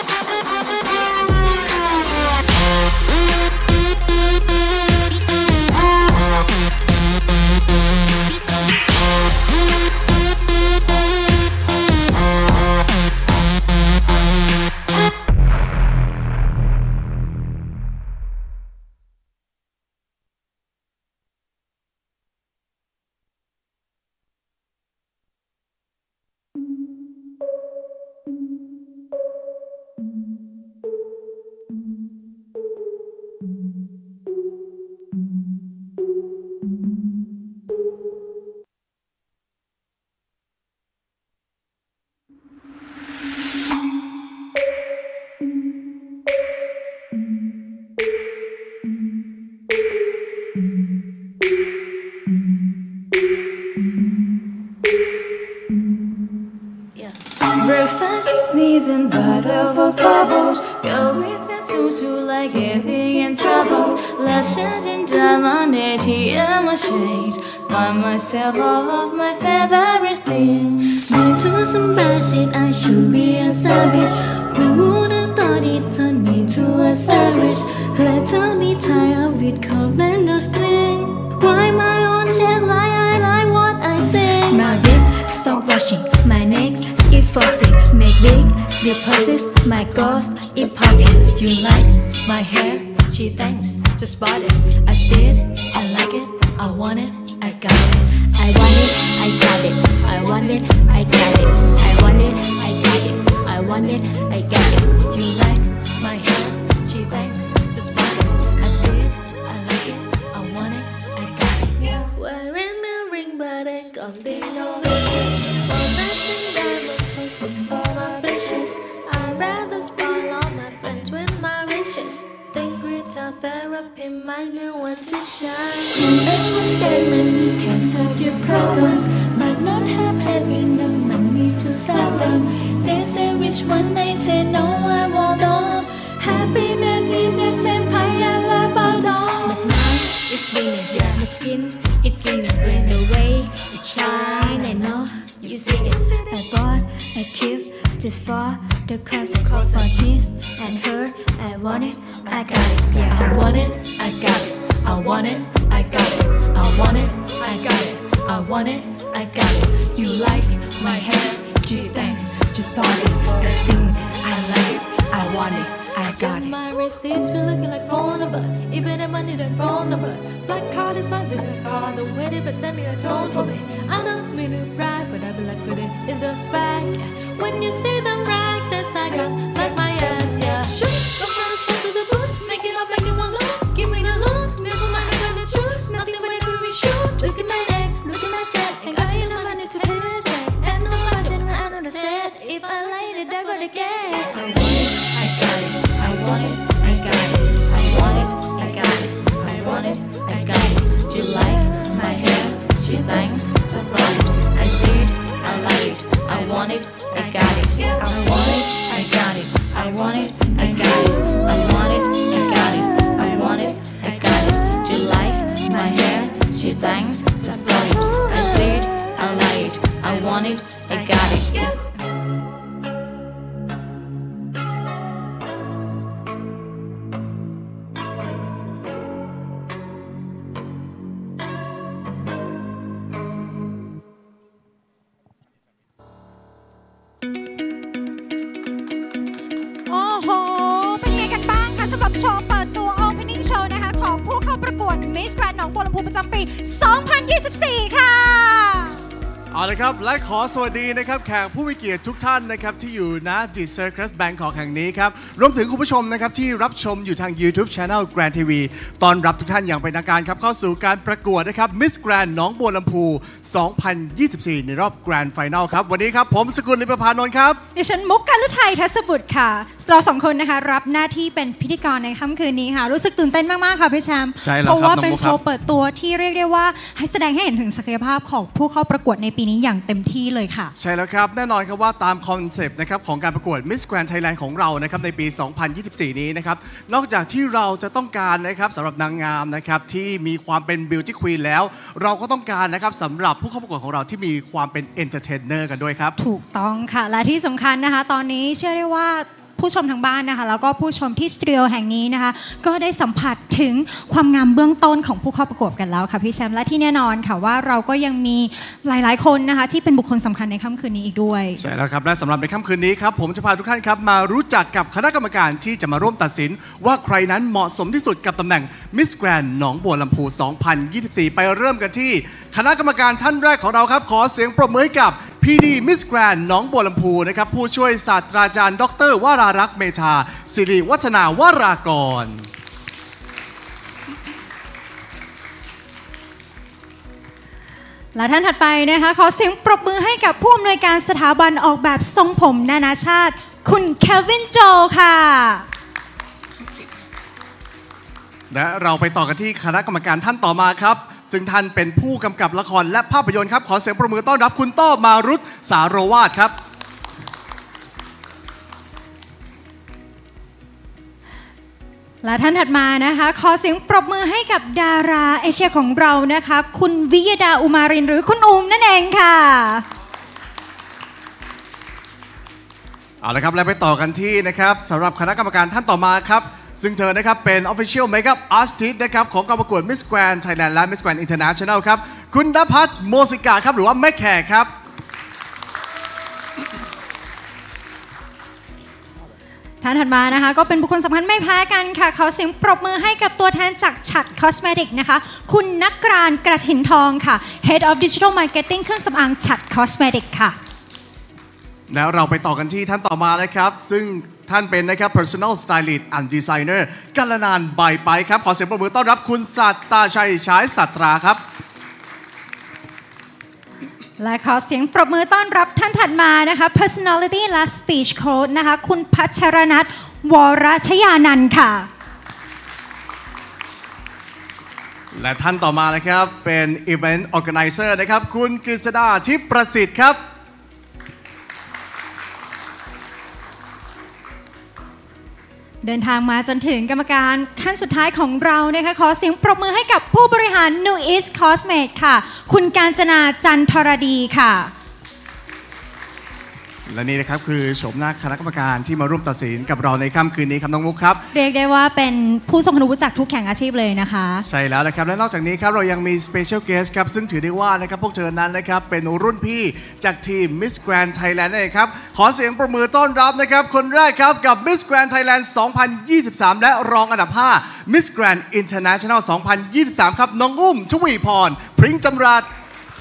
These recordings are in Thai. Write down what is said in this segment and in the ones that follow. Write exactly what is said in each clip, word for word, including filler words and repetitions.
Breakfast with knees and butter for bubbles. Go with that tutu like getting in trouble. Lashes in diamond A T M shades. Buy myself all of my favorite things. Into some bad shit, I should be a savage. Who would have thought it turned me to a savage? Let tell me tired with cold and no string. Why my own shit lie, I lie what I say. My wrist, stop rushing, my neck is frosting. Make big deposits, my ghost is popping. You like my hair? She thanks, just bought it. I see it, I like it, I want it, I got it. I want it, I got it. I want it, I got it. I want it, I got it. I want it, I got it. You like my hair? She thanks, just bought it. I see it, I like it, I want it, I got it. Yeah. Wearing a ring, but it got be no wishes. For matching diamonds for six all my bitches. I'd rather spoil all my friends with my riches. Think retail therapy, my new one to shine. Whoever said money can solve your problems, but not have having no money to solve them. They say which one, they say no, I want them. Happiness in the same price as my bottom. But now it's beaming, yeah. My skin is gleaming with the way it shine. I know you see it. I bought a gift just for the cause. For this and her, I want it, I got it. Yeah, I want it, I got it. I want it, I got it. I want it, I got it. I want it, I got it. You like my hair? Gee, thanks, just bought it. I sing, I like it, I want it, I got it. My receipts be looking like phone number. Even if I need a phone number. Black card is my business card. The way they be sending a tone for me. I don't mean it right, but I be like put it in the bag. Yeah. When you see them rags, it's like I like my ass, yeah. Shoot, go from the spot to the boot. Make it up, make it one look. Give me the loot. Never mind if I to choose. Nothing but it will be shoot. Look at my neck, look at my check. Ain't got enough money to pay the check. And no budget, and I understand. If I like it, that's what I get. I want it, I got it. I want it, I got it. I want it, I got it. I want it, I got it. You like my hair? She thanks, just bought it. I see it, I like it. I want it, I got it. I want it, I got it. I want it, I got it. I want it, I got it. I want it, I got it. You like my hair? She thanks, just bought it. I see it, I like it. I want it, I got it. โอ้โห เป็นไงกันบ้างคะสำหรับโชว์เปิดตัว Opening Show นะคะของผู้เข้าประกวด Miss Grand หนองบัวลำพูประจำปี สองพันยี่สิบสี่ ค่ะเอาละครับและขอสวัสดีนะครับแขกผู้มีเกียรติทุกท่านนะครับที่อยู่ณ The Circus Bangkok แห่งนี้ครับรวมถึงคุณผู้ชมนะครับที่รับชมอยู่ทาง YouTube Channel Grand ที วี ตอนรับทุกท่านอย่างเป็นทางการครับเข้าสู่การประกวดนะครับ Miss Grand หนองบัวลำพู สองพันยี่สิบสี่ ในรอบ Grand Final ครับวันนี้ครับผมสกุลลิปพานนท์ครับดิฉันมุกกัลไทยทัศบุตรค่ะเราสองคนนะคะรับหน้าที่เป็นพิธีกรในค่ำคืนนี้ค่ะรู้สึกตื่นเต้นมากๆค่ะพี่แชมป์เพราะว่าเป็นโชว์เปิดตัวที่เรียกได้ว่าให้แสดงให้เห็นถึงศักยภาพของผู้เข้าประกวดในปีนี้อย่างเต็มที่เลยค่ะใช่แล้วครับแน่นอนครับว่าตามคอนเซปต์นะครับของการประกวด Miss Grand Thailand ของเรานะครับในปี สองพันยี่สิบสี่ นี้นะครับนอกจากที่เราจะต้องการนะครับสำหรับนางงามนะครับที่มีความเป็น Beauty Queen แล้วเราก็ต้องการนะครับสำหรับผู้เข้าประกวดของเราที่มีความเป็น Entertainer กันด้วยครับถูกต้องค่ะและที่สำคัญนะคะตอนนี้เชื่อได้ว่าผู้ชมทางบ้านนะคะแล้วก็ผู้ชมที่สตูดิโอแห่งนี้นะคะก็ได้สัมผัสถึงความงามเบื้องต้นของผู้เข้าประกวดกันแล้วค่ะพี่แชมป์และที่แน่นอนค่ะว่าเราก็ยังมีหลายๆคนนะคะที่เป็นบุคคลสำคัญในค่ำคืนนี้อีกด้วยใช่แล้วครับและสำหรับในค่ำคืนนี้ครับผมจะพาทุกท่านครับมารู้จักกับคณะกรรมการที่จะมาร่วมตัดสินว่าใครนั้นเหมาะสมที่สุดกับตำแหน่ง Miss Grand หนองบัวลำพู สองพันยี่สิบสี่ ไปเริ่มกันที่คณะกรรมการท่านแรกของเราครับขอเสียงปรบมือให้กับพีดี Miss Grand หนองบัวลำพูนะครับผู้ช่วยศาสตราจารย์ดรวรารักษ์เมธาสิริวัฒนาวรากรและท่านถัดไปนะคะขอเสียงปรบมือให้กับผู้อำนวยการสถาบันออกแบบทรงผมนานาชาติคุณเควินโจค่ะและเราไปต่อกันที่คณะกรรมการท่านต่อมาครับซึ่งท่านเป็นผู้กำกับละครและภาพยนตร์ครับขอเสียงปรบมือต้อนรับคุณโต้มารุตสาโรวาทครับและท่านถัดมานะคะขอเสียงปรบมือให้กับดาราเอเชียของเรานะคะคุณวิยดาอุมารินหรือคุณอูมนั่นเองค่ะเอาละครับและไปต่อกันที่นะครับสำหรับคณะกรรมการท่านต่อมาครับซึ่งเธอนะครับเป็น Official Makeup Artist นะครับของการประกวด Miss Grand Thailand และ Miss Grand International ครับคุณณภัทรโมสิกาครับหรือว่าแม่แขกครับท่านถัดมานะคะก็เป็นบุคคลสำคัญไม่แพ้กันค่ะเขาเสียงปรบมือให้กับตัวแทนจากฉัตร Cosmetic นะคะคุณนักกรานต์กระถินทองค่ะ Head of Digital Marketing เครื่องสำอางฉัตร Cosmetic ค่ะแล้วเราไปต่อกันที่ท่านต่อมานะครับซึ่งท่านเป็นนะครับ Personal Stylist and Designer กัลนานใบไปครับขอเสียงปรบมือต้อนรับคุณสัตตาชัยฉายสัตราครับและขอเสียงปรบมือต้อนรับท่านถัดมานะคะ Personality และ Speech Coach นะคะคุณพัชรนัทวรชยานันท์ค่ะและท่านต่อมานะครับเป็น Event Organizer นะครับคุณกฤษดาทิพย์ประสิทธิ์ครับเดินทางมาจนถึงกรรมการท่านสุดท้ายของเรานะคะขอเสียงปรบมือให้กับผู้บริหาร New East Cosmetics ค่ะคุณกาญจนาจันทรดีค่ะและนี่นะครับคือโฉมหน้าคณะกรรมการที่มาร่วมตัดสินกับเราในค่ำคืนนี้ครับน้องมุกครับเรียกได้ว่าเป็นผู้ทรงคุณวุฒิจากทุกแข่งอาชีพเลยนะคะใช่แล้วนะครับและนอกจากนี้ครับเรายังมี Special Guest ครับซึ่งถือได้ว่านะครับพวกเธอนั้นนะครับเป็นรุ่นพี่จากทีม Miss Grand Thailand นั่นเองครับขอเสียงปรบมือต้อนรับนะครับคนแรกครับกับ Miss Grand Thailand สองพันยี่สิบสาม และรองอันดับห้า Miss Grand International สองพันยี่สิบสาม ครับน้องอุ้มชวีพรพริ้งจำรัด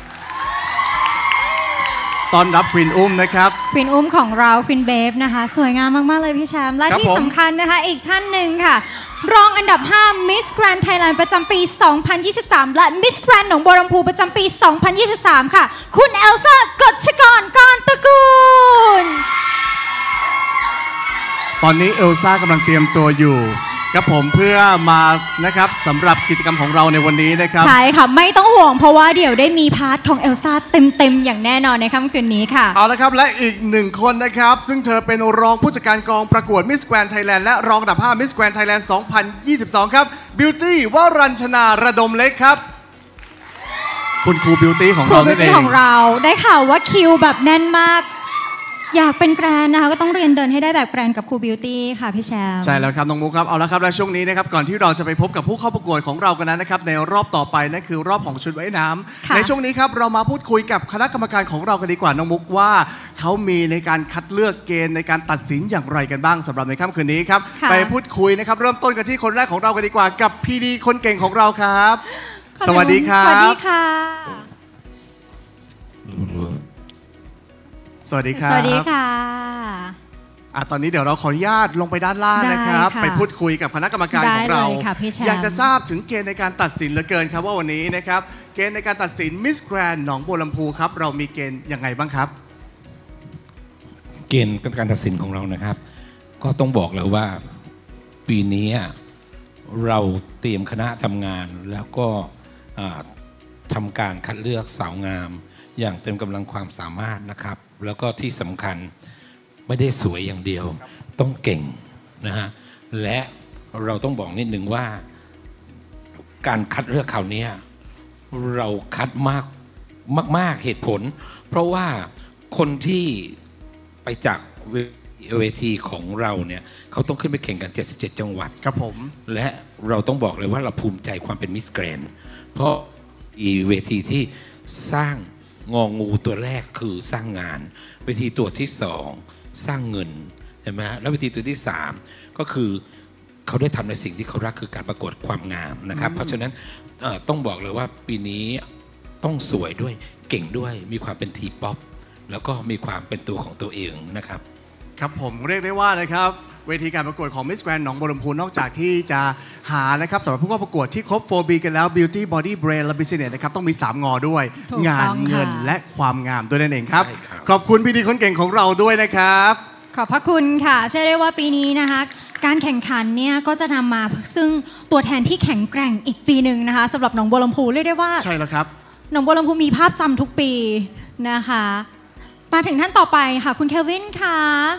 ต้อนรับควีนอุ้มนะครับควีนอุ้มของเราควีนเบฟนะคะสวยงามมากๆเลยพี่แชมป์และที่สำคัญนะคะอีกท่านหนึ่งค่ะรองอันดับห้า Miss Grand Thailand ประจำปี สองพันยี่สิบสาม และ Miss Grand หนองบัวลำพูประจำปี สองพันยี่สิบสาม ค่ะคุณเอลซ่ากฎชกรกรตระกูลตอนนี้เอลซ่ากำลังเตรียมตัวอยู่ครับผมเพื่อมานะครับสำหรับกิจกรรมของเราในวันนี้นะครับใช่ค่ะไม่ต้องห่วงเพราะว่าเดี๋ยวได้มีพาร์ทของเอลซ่าเต็มๆอย่างแน่นอนในค่ำคืนนี้ค่ะเอาละครับและอีกหนึ่งคนนะครับซึ่งเธอเป็นรองผู้จัดการกองประกวด Miss Grand Thailand และรองอันดับห้า Miss Grand Thailand สองพันยี่สิบสอง ครับ Beauty วรัญชนาระดมเล็กครับคุณครู Beauty ของเรานั่นเองของเราได้ข่าวว่าคิวแบบแน่นมากอยากเป็นแกรนนะคะก็ต้องเรียนเดินให้ได้แบบแกรนกับครูบิวตี้ค่ะพี่แชมป์ใช่แล้วครับน้องมุกครับเอาละครับและช่วงนี้นะครับก่อนที่เราจะไปพบกับผู้เข้าประกวดของเรากันนั้นนะครับในรอบต่อไปนั่นคือรอบของชุดว่ายน้ำในช่วงนี้ครับเรามาพูดคุยกับคณะกรรมการของเรากันดีกว่าน้องมุกว่าเขามีในการคัดเลือกเกณฑ์ในการตัดสินอย่างไรกันบ้างสำหรับในค่ำคืนนี้ครับไปพูดคุยนะครับเริ่มต้นกันที่คนแรกของเรากันดีกว่ากับพีดีคนเก่งของเราครับสวัสดีครับสวัสดีค่ะสวัสดีครับสวัสดีค่ะอ่ะตอนนี้เดี๋ยวเราขออนุญาตลงไปด้านล่างนะครับได้ค่ะไปพูดคุยกับคณะกรรมการของเราได้เลยค่ะพี่แชมป์อยากจะทราบถึงเกณฑ์ในการตัดสินเหลือเกินครับว่าวันนี้นะครับเกณฑ์ในการตัดสิน Miss Grand หนองบัวลำพูครับเรามีเกณฑ์ยังไงบ้างครับเกณฑ์การตัดสินของเรานะครับ ก็ต้องบอกเลยว่าปีนี้เราเตรียมคณะทำงานแล้วก็ทำการคัดเลือกสาวงามอย่างเต็มกำลังความสามารถนะครับแล้วก็ที่สำคัญไม่ได้สวยอย่างเดียวต้องเก่งนะฮะและเราต้องบอกนิดหนึ่งว่าการคัดเลือกคราวนี้เราคัดมากมากๆเหตุผลเพราะว่าคนที่ไปจากเวทีของเราเนี่ยเขาต้องขึ้นไปแข่งกันเจ็ดสิบเจ็ดจังหวัดครับผมและเราต้องบอกเลยว่าเราภูมิใจความเป็นมิสแกรนด์เพราะอีเวทีที่สร้างงองูตัวแรกคือสร้างงานเวทีตัวที่สองสร้างเงินใช่ไหมฮะแล้วเวทีตัวที่สามก็คือเขาได้ทำในสิ่งที่เขารักคือการประกวดความงามนะครับเพราะฉะนั้นต้องบอกเลยว่าปีนี้ต้องสวยด้วยเก่งด้วยมีความเป็นทีป๊อปแล้วก็มีความเป็นตัวของตัวเองนะครับครับผมเรียกได้ว่านะครับเวทีการประกวดของ Miss Grand หนองบัวลำพูนอกจากที่จะหานะครับสำหรับผู้เข้าประกวดที่ครบ โฟร์ บี กันแล้ว Beauty Body Brain และ Business นะครับต้องมีสามงอด้วยงานเงินและความงามด้วยนั่นเองครับขอบคุณพี่ดีคนเก่งของเราด้วยนะครับขอบพระคุณค่ะเชื่อได้ว่าปีนี้นะคะการแข่งขันเนี่ยก็จะนำมาซึ่งตัวแทนที่แข็งแกร่งอีกปีหนึ่งนะคะสำหรับหนองบัวลำพูเรียกได้ว่าใช่แล้วครับหนองบัวลำพูมีภาพจำทุกปีนะคะมาถึงท่านต่อไปค่ะคุณเควินค่ะ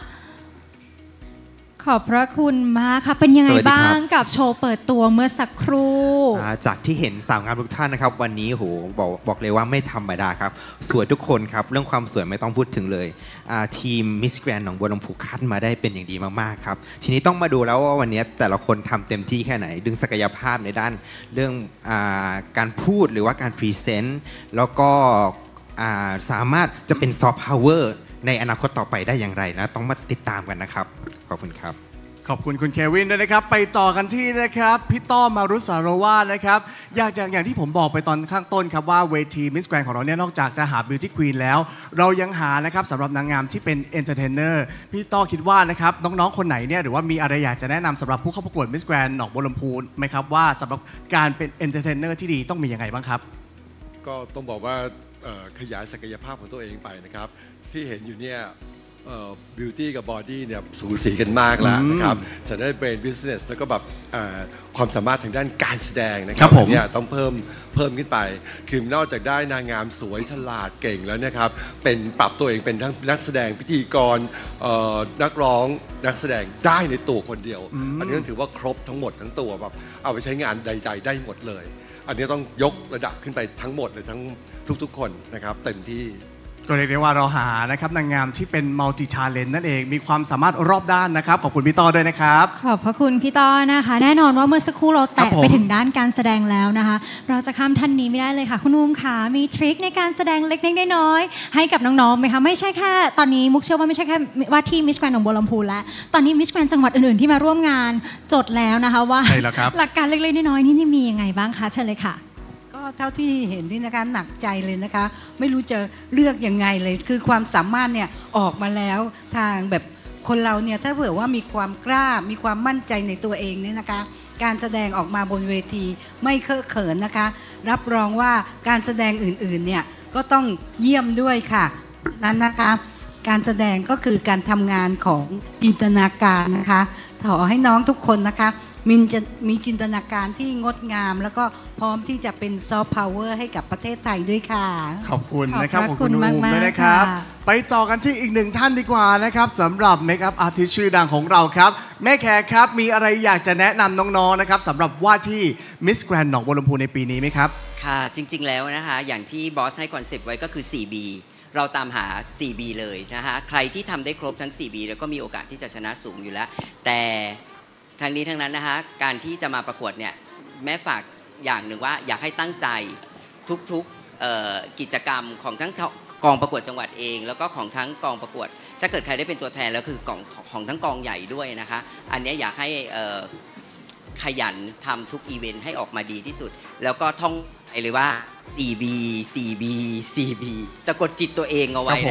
ขอบพระคุณมากค่ะเป็นยังไงบ้างกับโชว์เปิดตัวเมื่อสักครู่จากที่เห็นสาวงามทุกท่านนะครับวันนี้โหบอกบอกเลยว่าไม่ธรรมดาครับสวยทุกคนครับเรื่องความสวยไม่ต้องพูดถึงเลยทีม Miss Grand หนองบัวลำพูคัดมาได้เป็นอย่างดีมากๆครับทีนี้ต้องมาดูแล้วว่าวันนี้แต่ละคนทำเต็มที่แค่ไหนดึงศักยภาพในด้านเรื่องอาการพูดหรือว่าการพรีเซนต์แล้วก็สามารถจะเป็นซอฟต์พาวเวอร์ในอนาคตต่อไปได้อย่างไรนะต้องมาติดตามกันนะครับขอบคุณครับขอบคุณคุณเควินด้วยนะครับไปต่อกันที่นะครับพี่ต้อมมารุสารวาสนะครับอยากจากอย่างที่ผมบอกไปตอนข้างต้นครับว่าเวที Miss Grand ของเราเนี่ยนอกจากจะหา Beauty Queen แล้วเรายังหานะครับสำหรับนางงามที่เป็น Entertainer พี่ต้อคิดว่านะครับน้องๆคนไหนเนี่ยหรือว่ามีอะไรอยากจะแนะนำสำหรับผู้เข้าประกวด Miss Grand หนองบัวลำพูไหมครับว่าสำหรับการเป็น Entertainer ที่ดีต้องมียังไงบ้างครับก็ต้องบอกว่าขยายศักยภาพของตัวเองไปนะครับที่เห็นอยู่เนี่ยบิวตี้กับบอดี้เนี่ยสูสีกันมากแล้วนะครับจะได้เบรนบิสเนสแล้วก็แบบความสามารถทางด้านการแสดงนะครับเนี่ยต้องเพิ่มเพิ่มขึ้นไปคือนอกจากได้นางงามสวยฉลาดเก่งแล้วนะครับเป็นปรับตัวเองเป็นทั้งนักแสดงพิธีกรนักร้องนักแสดงได้ในตัวคนเดียวอันนี้ถือว่าครบทั้งหมดทั้งตัวแบบเอาไปใช้งานใดๆได้หมดเลยอันนี้ต้องยกระดับขึ้นไปทั้งหมดเลยทั้งทุกๆคนนะครับเต็มที่ก็เรียกได้ว่าเราหานะครับนางงามที่เป็นมัลติทาเลนต์นั่นเองมีความสามารถรอบด้านนะครับขอบคุณพี่ต้อด้วยนะครับขอบพระคุณพี่ต้อนะคะแน่นอนว่าเมื่อสักครู่เราแตะไปถึงด้านการแสดงแล้วนะคะเราจะข้ามท่านนี้ไม่ได้เลยค่ะคุณอุ้มค่ะมีทริคในการแสดงเล็กๆน้อยๆให้กับน้องๆไหมคะไม่ใช่แค่ตอนนี้มุกเชื่อว่าไม่ใช่แค่ว่าที่มิสแกรนด์หนองบัวลำพูแล้วตอนนี้มิสแกรนด์จังหวัดอื่นๆที่มาร่วมงานจดแล้วนะคะว่าหลักการเล็กๆน้อยๆนี่มียังไงบ้างคะเชิญเลยค่ะก็เท่าที่เห็นนี่นะคะหนักใจเลยนะคะไม่รู้จะเลือกยังไงเลยคือความสามารถเนี่ยออกมาแล้วทางแบบคนเราเนี่ยถ้าเผื่อว่ามีความกล้ามีความมั่นใจในตัวเองเนี่ยนะคะการแสดงออกมาบนเวทีไม่เคอะเขินนะคะรับรองว่าการแสดงอื่นๆเนี่ยก็ต้องเยี่ยมด้วยค่ะนั้นนะคะการแสดงก็คือการทำงานของจินตนาการนะคะขอให้น้องทุกคนนะคะมีจะมีจินตนาการที่งดงามแล้วก็พร้อมที่จะเป็นซอฟต์พาวเวอร์ให้กับประเทศไทยด้วยค่ะขอบคุณนะครับขอบคุณอุ้มด้วยนะครับไปต่อกันที่อีกหนึ่งท่านดีกว่านะครับสำหรับเมคอัพอาร์ติสต์ชื่อดังของเราครับแม่แขกครับมีอะไรอยากจะแนะนำน้องๆนะครับสำหรับว่าที่ Miss Grand หนองบัวลำพูในปีนี้ไหมครับค่ะจริงๆแล้วนะคะอย่างที่บอสให้คอนเซปต์ไว้ก็คือ โฟร์ บี เราตามหา โฟร์ บี เลยนะคะใครที่ทำได้ครบทั้ง โฟร์ บี แล้วก็มีโอกาสที่จะชนะสูงอยู่แล้วแต่ทั้งนี้ทั้งนั้นนะคะการที่จะมาประกวดเนี่ยแม่ฝากอย่างหนึ่งว่าอยากให้ตั้งใจทุกๆกิจกรรมของทั้งกองประกวดจังหวัดเองแล้วก็ของทั้งกองประกวดถ้าเกิดใครได้เป็นตัวแทนแล้วคือกองของทั้งกองใหญ่ด้วยนะคะอันนี้อยากให้ขยันทำทุกอีเวนต์ให้ออกมาดีที่สุดแล้วก็ท่องไปเลยว่า โฟร์ บี โฟร์ บี โฟร์ บี สะกดจิตตัวเองเอาไว้นะคะ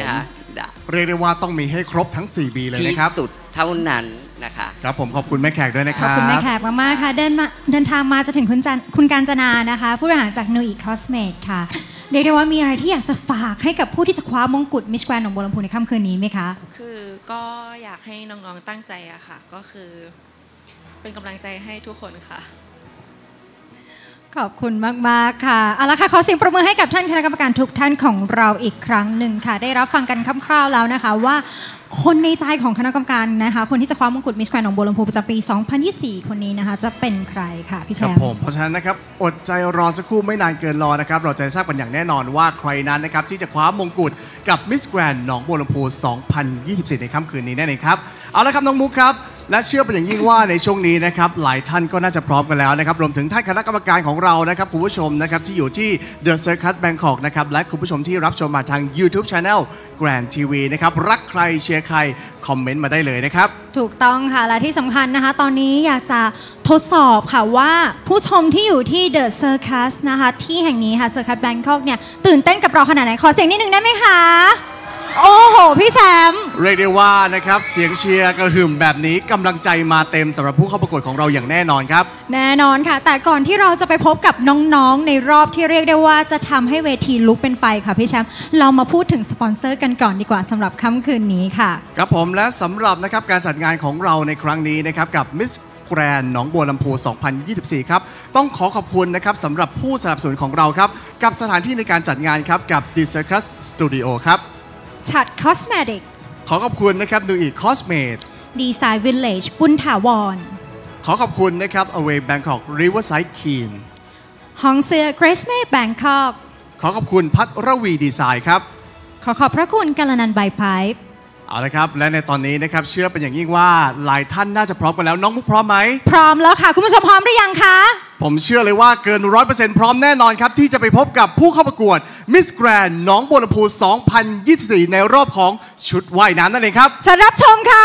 เรียกได้ว่าต้องมีให้ครบทั้ง สี่ บี เลยนะครับที่สุดเท่านั้นนะคะครับผมขอบคุณแม่แขกด้วยนะคขรัอบบคุณแม่แขกมากๆค่ะเดินมาเดินทางมาจะถึงคุณจันคุณกาญจนานะคะผู้บริหารจาก นูอี Cosmetics ค่ะเรียกได้ว่ามีอะไรที่อยากจะฝากให้กับผู้ที่จะคว้ามงกุฎ Miss Grand หนองบัวลำพูในค่ำคืนนี้ไหมคะคือก็อยากให้น้องๆตั้งใจอะค่ะก็คือเป็นกำลังใจให้ทุกคนค่ะขอบคุณมากๆค่ะเอาละค่ะขอเสียงปรบมือให้กับท่านคณะกรรมการทุกท่านของเราอีกครั้งหนึ่งค่ะได้รับฟังกันคร่าวๆแล้วนะคะว่าคนในใจของคณะกรรมการนะคะคนที่จะคว้ามงกุฎ Miss Grand หนองบัวลำพูประจำปี สองพันยี่สิบสี่ คนนี้นะคะจะเป็นใครค่ะพี่แชมป์เพราะฉะนั้นนะครับอดใจรอสักครู่ไม่นานเกินรอนะครับเราจะทราบกันอย่างแน่นอนว่าใครนั้นนะครับที่จะคว้ามงกุฎกับ Miss Grand หนองบัวลำพู สองพันยี่สิบสี่ ในค่ำคืนนี้แน่ๆครับเอาละครับน้องมุกครับและเชื่อเป็นอย่างยิ่งว่าในช่วงนี้นะครับหลายท่านก็น่าจะพร้อมกันแล้วนะครับรวมถึงท่านคณะกรรมการของเรานะครับคุณผู้ชมนะครับที่อยู่ที่ The Circus Bangkok นะครับและคุณผู้ชมที่รับชมมาทาง YouTube Channel Grand ที วี นะครับรักใครเชียร์ใครคอมเมนต์มาได้เลยนะครับถูกต้องค่ะและที่สำคัญนะคะตอนนี้อยากจะทดสอบค่ะว่าผู้ชมที่อยู่ที่ The Circus นะคะที่แห่งนี้ค่ะ Circus Bangkok เนี่ยตื่นเต้นกับเราขนาดไหนขอเสียงนิดนึงได้ไหมคะโอ้โหพี่แชมป์เรียกได้ว่านะครับเสียงเชียร์กระหึ่มแบบนี้กำลังใจมาเต็มสำหรับผู้เข้าประกวดของเราอย่างแน่นอนครับแน่นอนค่ะแต่ก่อนที่เราจะไปพบกับน้องๆในรอบที่เรียกได้ว่าจะทำให้เวทีลุกเป็นไฟค่ะพี่แชมป์เรามาพูดถึงสปอนเซอร์กันก่อนดีกว่าสำหรับค่ำคืนนี้ค่ะครับผมและสำหรับนะครับการจัดงานของเราในครั้งนี้นะครับกับ Miss Grand หนองบัวลำพู สองพันยี่สิบสี่ ครับต้องขอขอบคุณนะครับสำหรับผู้สนับสนุนของเราครับกับสถานที่ในการจัดงานครับกับ The Circus Studio ครับชัด Cosmetics ขอขอบคุณนะครับ นูอี Cosmetics Design Village บุญถาวรขอขอบคุณนะครับ Away Bangkok Riverside Keen ห้องเสื้อ Grace May Bangkok ขอขอบคุณพัทรวีดีไซน์ครับขอขอบพระคุณกัลนันท์ไบไพป์เอาละครับและในตอนนี้นะครับเชื่อเป็นอย่างยิ่งว่าหลายท่านน่าจะพร้อมกันแล้วน้องมุกพร้อมไหมพร้อมแล้วค่ะคุณผู้ชมพร้อมหรือยังคะผมเชื่อเลยว่าเกิน ร้อยเปอร์เซ็นต์ พร้อมแน่นอนครับที่จะไปพบกับผู้เข้าประกวด Miss Grand หนองบัวลำพู สองพันยี่สิบสี่ ในรอบของชุดว่ายน้ำนั่นเองครับจะรับชมค่ะ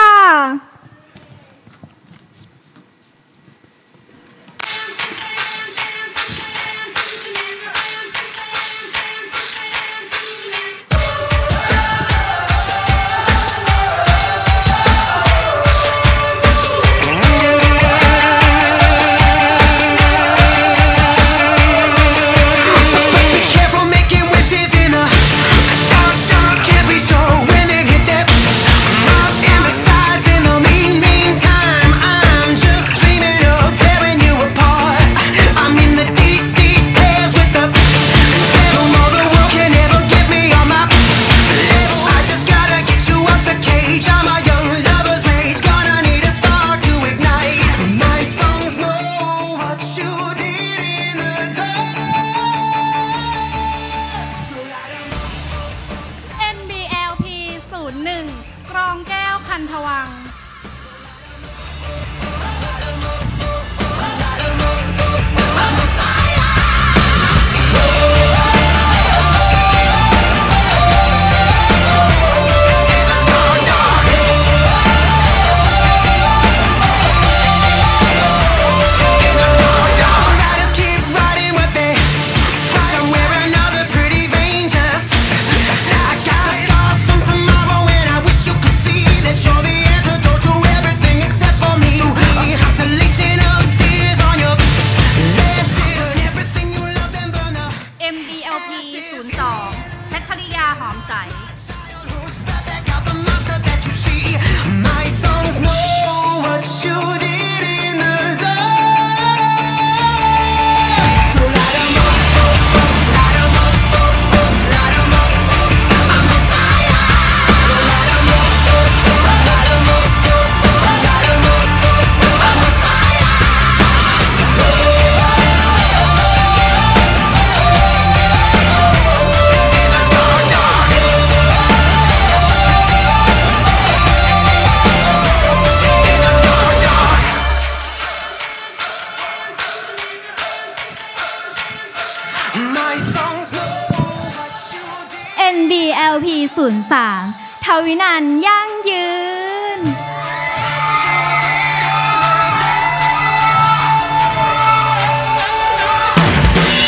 เอ็น บี แอล พี ศูนย์ สาม ทวินันท์ยั่งยืน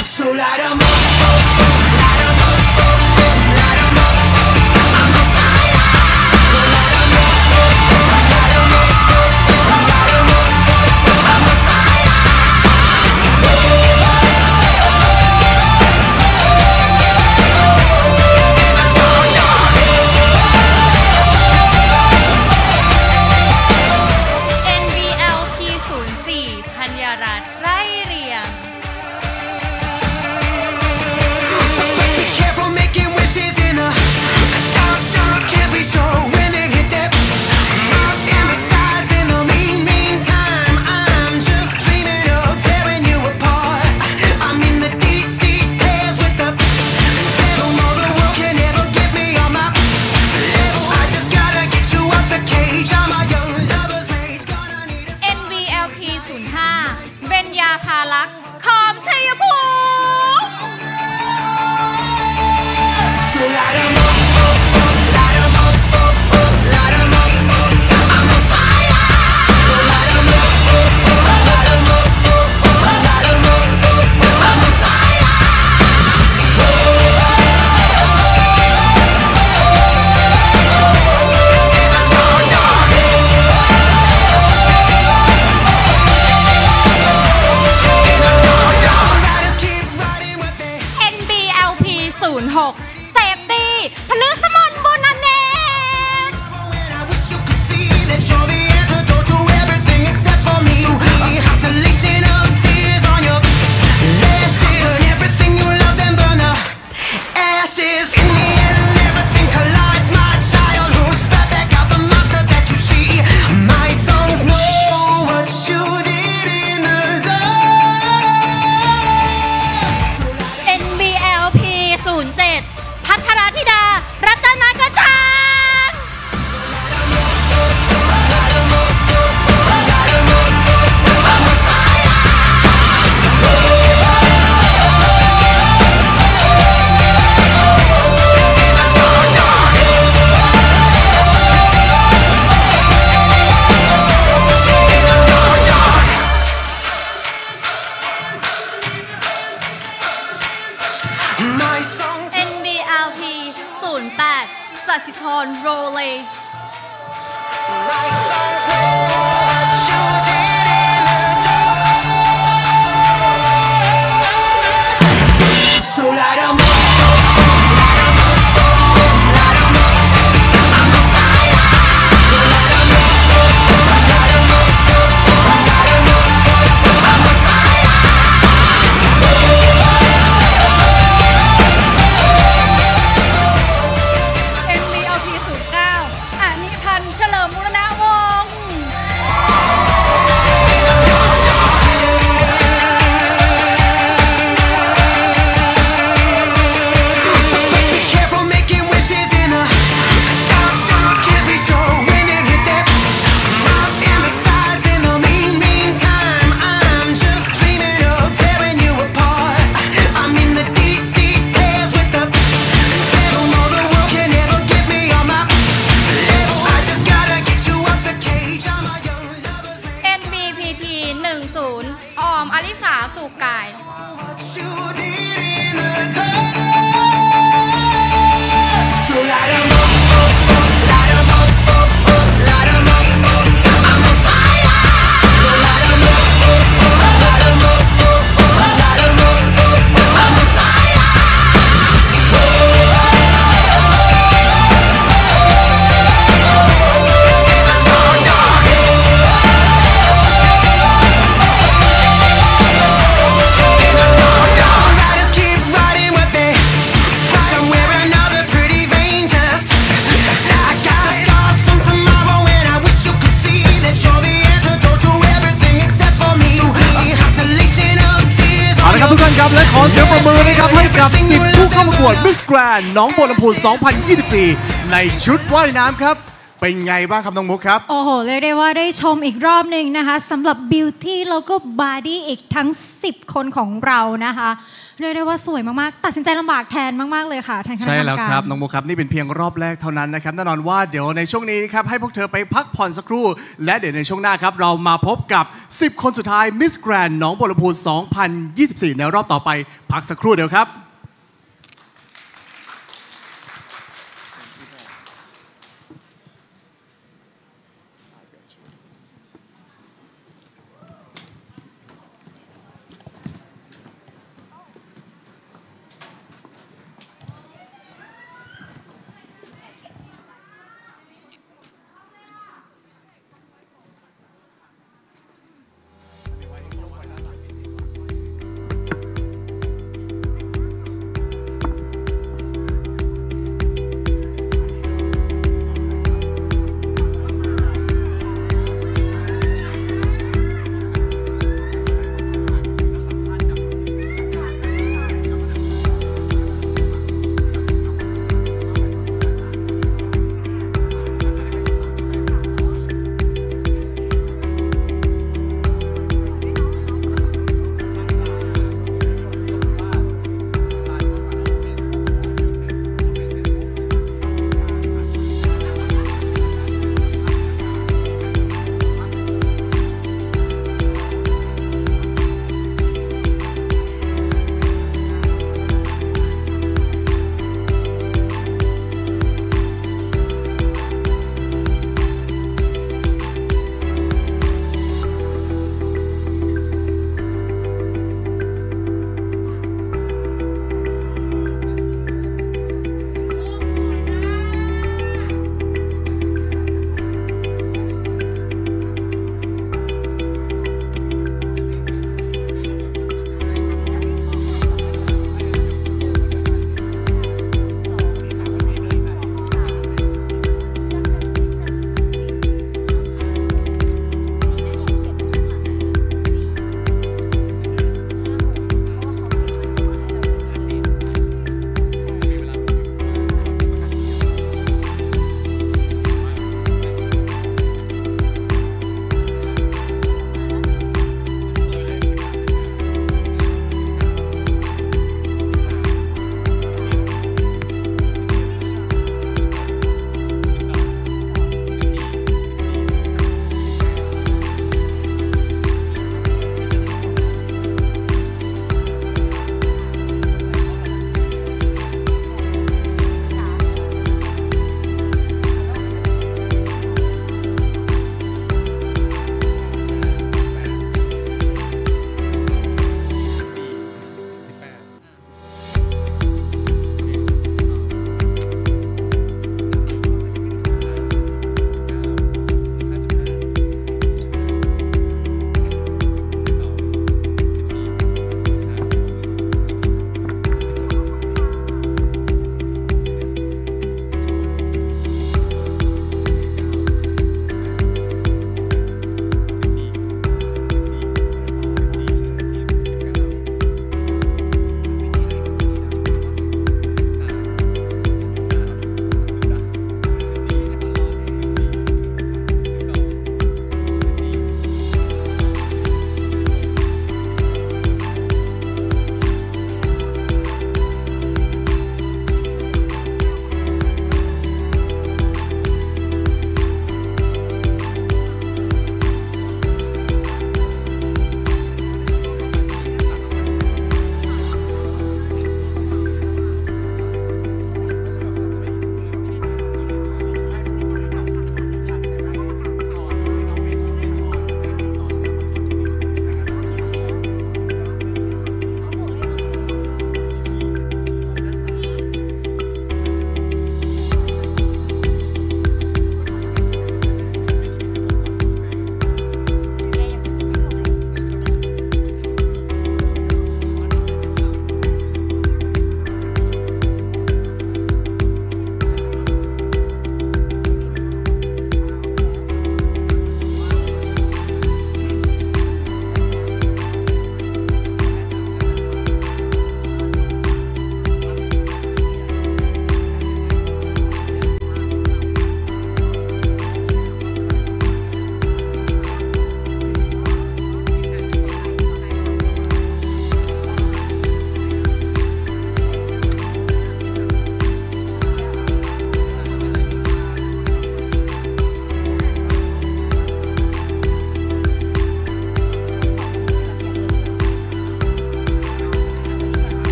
Light 'em up, light 'em up, light 'em up. I'm on fire. สัสิธรโรเล So light 'em up. และขอเสียงปรบมือนะครับให้กับสิบผู้เข้าประกวด Miss Grand หนองบัวลำพู สองพันยี่สิบสี่ ในชุดว่ายน้ำครับเป็นไงบ้างครับน้องมุกครับโอ้โหเรียกได้ว่าได้ชมอีกรอบหนึ่งนะคะสำหรับ Beauty แล้วก็ Body อีกทั้งสิบคนของเรานะคะเรียกได้ว่าสวยมากๆตัดสินใจลำบากแทนมากๆเลยค่ะแทนคณะกรรมการใช่แล้วครับน้องมุกครับนี่เป็นเพียงรอบแรกเท่านั้นนะครับแน่นอนว่าเดี๋ยวในช่วงนี้ครับให้พวกเธอไปพักผ่อนสักครู่และเดี๋ยวในช่วงหน้าครับเรามาพบกับสิบคนสุดท้าย Miss Grand หนองบัวลำพู สองพันยี่สิบสี่ ในรอบต่อไปพักสักครู่เดียวครับ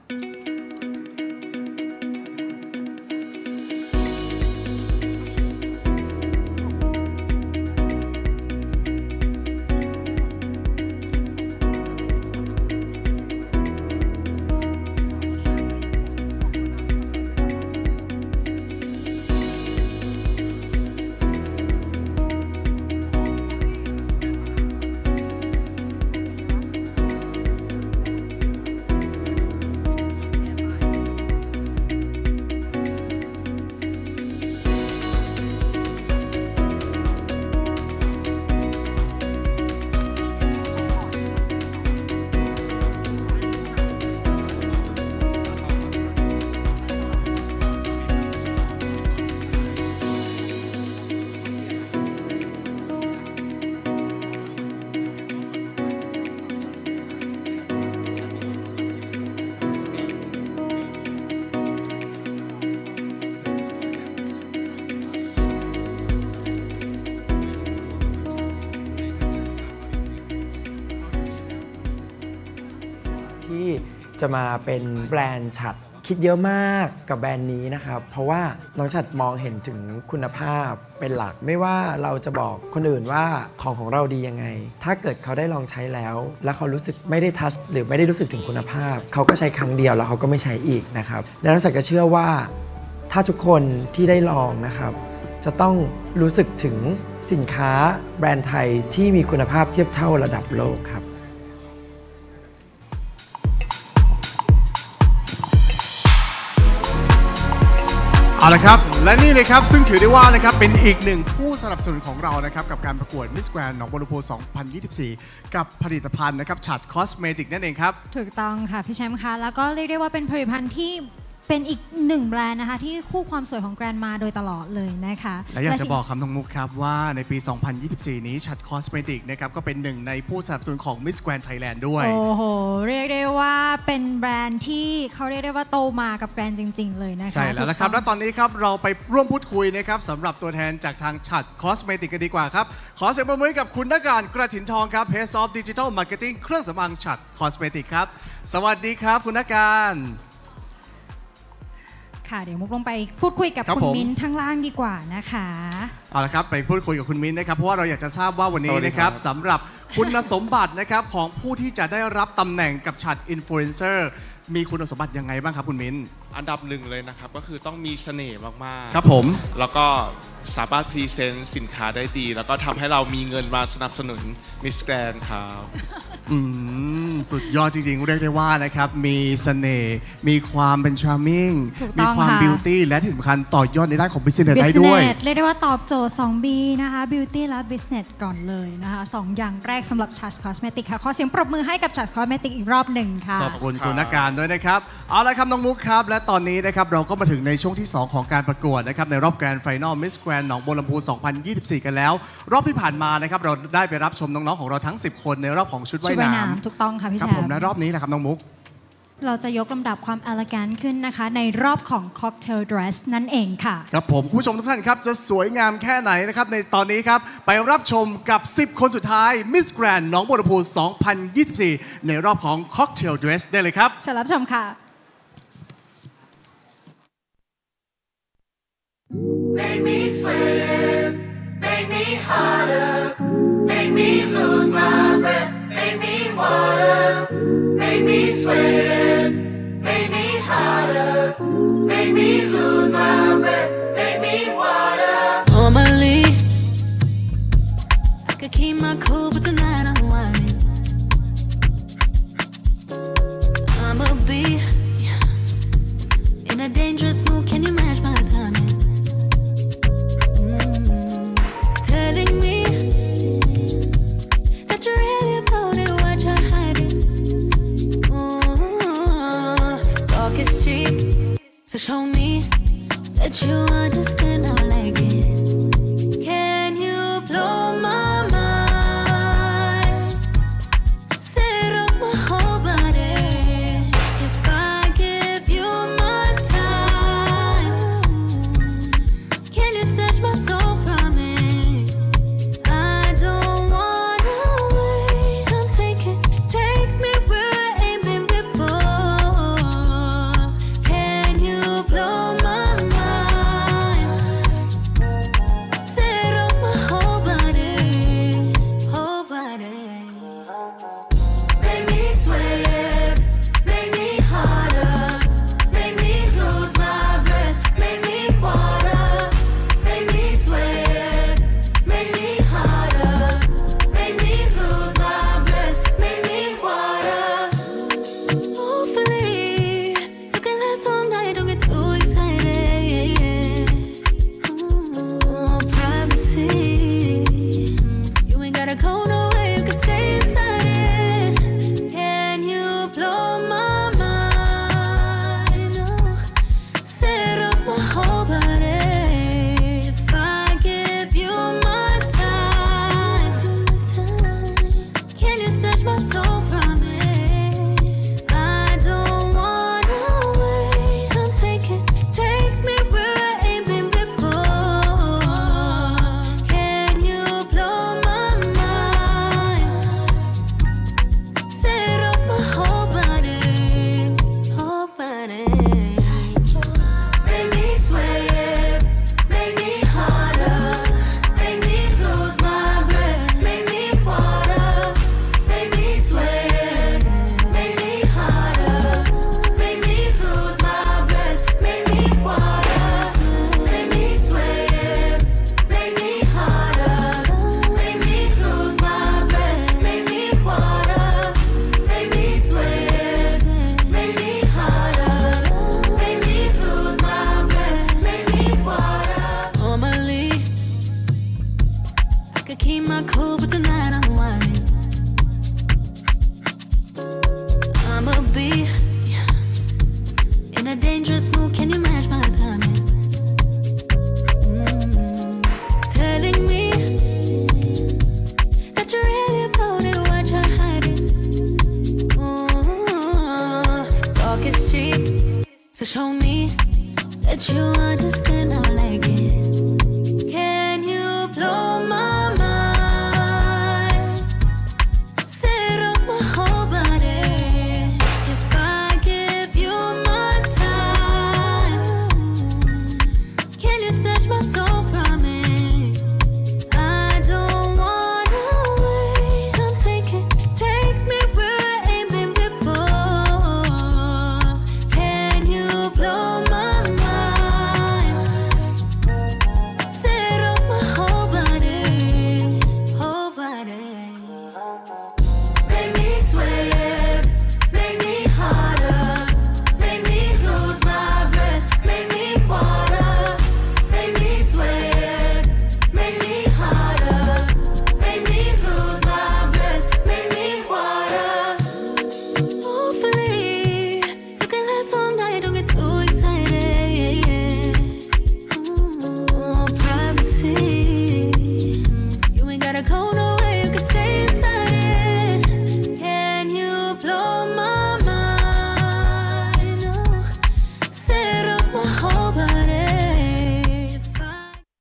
ที่จะมาเป็นแบรนด์ฉัดคิดเยอะมากกับแบรนด์นี้นะครับเพราะว่าน้องฉัดมองเห็นถึงคุณภาพเป็นหลักไม่ว่าเราจะบอกคนอื่นว่าของของเราดียังไงถ้าเกิดเขาได้ลองใช้แล้วแล้วเขารู้สึกไม่ได้ทัชหรือไม่ได้รู้สึกถึงคุณภาพเขาก็ใช้ครั้งเดียวแล้วเขาก็ไม่ใช้อีกนะครับและน้องฉัดก็เชื่อว่าถ้าทุกคนที่ได้ลองนะครับจะต้องรู้สึกถึงสินค้าแบรนด์ไทยที่มีคุณภาพเทียบเท่าระดับโลกครับเอาละครับและนี่เลยครับซึ่งถือได้ว่านะครับเป็นอีกหนึ่งผู้สนับสนุนของเรานะครับกับการประกวด Miss Grand หนองบัวลำพู สองพันยี่สิบสี่ กับผลิตภัณฑ์นะครับฉัดคอสเมติกนั่นเองครับถูกต้องค่ะพี่แชมป์คะแล้วก็เรียกได้ว่าเป็นผลิตภัณฑ์ที่เป็นอีกหนึ่งแบรนด์นะคะที่คู่ความสวยของแกรนด์มาโดยตลอดเลยนะคะและอยากจะบอกคำน้องมุกครับว่าในปี สองพันยี่สิบสี่ นี้ฉัดคอสเมติกนะครับก็เป็นหนึ่งในผู้สนับสนุนของ Miss Grand Thailand ด้วยโอ้โหเรียกได้ว่าเป็นแบรนด์ที่เขาเรียกได้ว่าโตมากับแบรนด์จริงๆเลยนะคะใช่แล้วนะครับและตอนนี้ครับเราไปร่วมพูดคุยนะครับสำหรับตัวแทนจากทางฉัดคอสเมติกกันดีกว่าครับขอเสียงปรบมือกับคุณนักการกระถินทองครับ Head of Digital Marketing เครื่องสำอางฉัดคอสเมติกครับสวัสดีครับคุณนักการค่ะเดี๋ยวมุกลงไปพูดคุยกับคุณมิ้นท์ข้างล่างดีกว่านะคะเอาละครับไปพูดคุยกับคุณมิ้นท์นะครับเพราะว่าเราอยากจะทราบว่าวันนี้นะครับสำหรับคุณสมบัตินะครับของผู้ที่จะได้รับตำแหน่งกับฉัดอินฟลูเอนเซอร์มีคุณสมบัติยังไงบ้างครับคุณมิ้นท์อันดับหนึ่งเลยนะครับก็คือต้องมีเสน่ห์มากๆครับผมแล้วก็สามารถพรีเซนต์สินค้าได้ดีแล้วก็ทำให้เรามีเงินมาสนับสนุนมิสแกรนด์ครับอืมสุดยอดจริงๆเรียกได้ว่านะครับมีเสน่ห์มีความเป็นชาร์มมิ่งมีความบิวตี้และที่สำคัญต่อยอดในด้านของบิสเนสได้ด้วยเรียกได้ว่าตอบโจทย์ สอง บี นะคะบิวตี้และบิสเนสก่อนเลยนะคะสองอย่างแรกสำหรับฉัดคอสเมติกค่ะขอเสียงปรบมือให้กับฉัดคอสเมติกอีกรอบหนึ่งค่ะขอบคุณคุณนักการด้วยนะครับเอาละครับน้องมุกครับและตอนนี้นะครับเราก็มาถึงในช่วงที่สองของการประกวดนะครับในรอบแกรนด์ไฟนอลมิสแกรนด์หนองบัวลำพู สองพันยี่สิบสี่ กันแล้วรอบที่ผ่านมานะครับเราได้ไปรับชมน้องๆของเราทั้งสิบคนในรอบของชุดว่ายน้ำถูกต้องค่ะพี่แชมป์ครับผมและรอบนี้นะครับน้องมุกเราจะยกลำดับความอลังการขึ้นนะคะในรอบของ Cocktail Dress นั่นเองค่ะครับผมคุณผู้ชมทุกท่านครับจะสวยงามแค่ไหนนะครับในตอนนี้ครับไปรับชมกับสิบคนสุดท้าย Miss Grand หนองบัวลำพู สองพันยี่สิบสี่ ในรอบของ Cocktail Dress ได้เลยครับเชิญรับชมค่ะ Make me sweat, make me harder, make me lose my breath, make me water, make me sweat, make me harder, make me lose my breath, make me water. Normally, I could keep my cool, but tonight I'm whining. I'ma be in a dangerous mood, can you match my timing?Telling me that you're really about it, what you're hiding. Ooh, talk is cheap, so show me that you understand how I like it. Can you blow my mind? Set off my whole body. If I give you my time, can you snatch my soul?Take me where I ain't been before. So show me that you understand how I like it. Can you blow my mind? Set off my whole body. If I give you my time, can you snatch my soul from it? I don't wanna wait. Come take it, take me where I ain't been before. Can you blow my mind? Set off my whole body, whole body. Make me sweat, make me harder, make me lose my breath, make me water, make me sweat, make me harder, make me lose my breath, make me water. Hopefully, you can last all night, don't get too excited. Ooh, privacy. You ain't gotta go nowhere, you can stay inside it. Can you blow my mind? Oh, set off my whole body. If I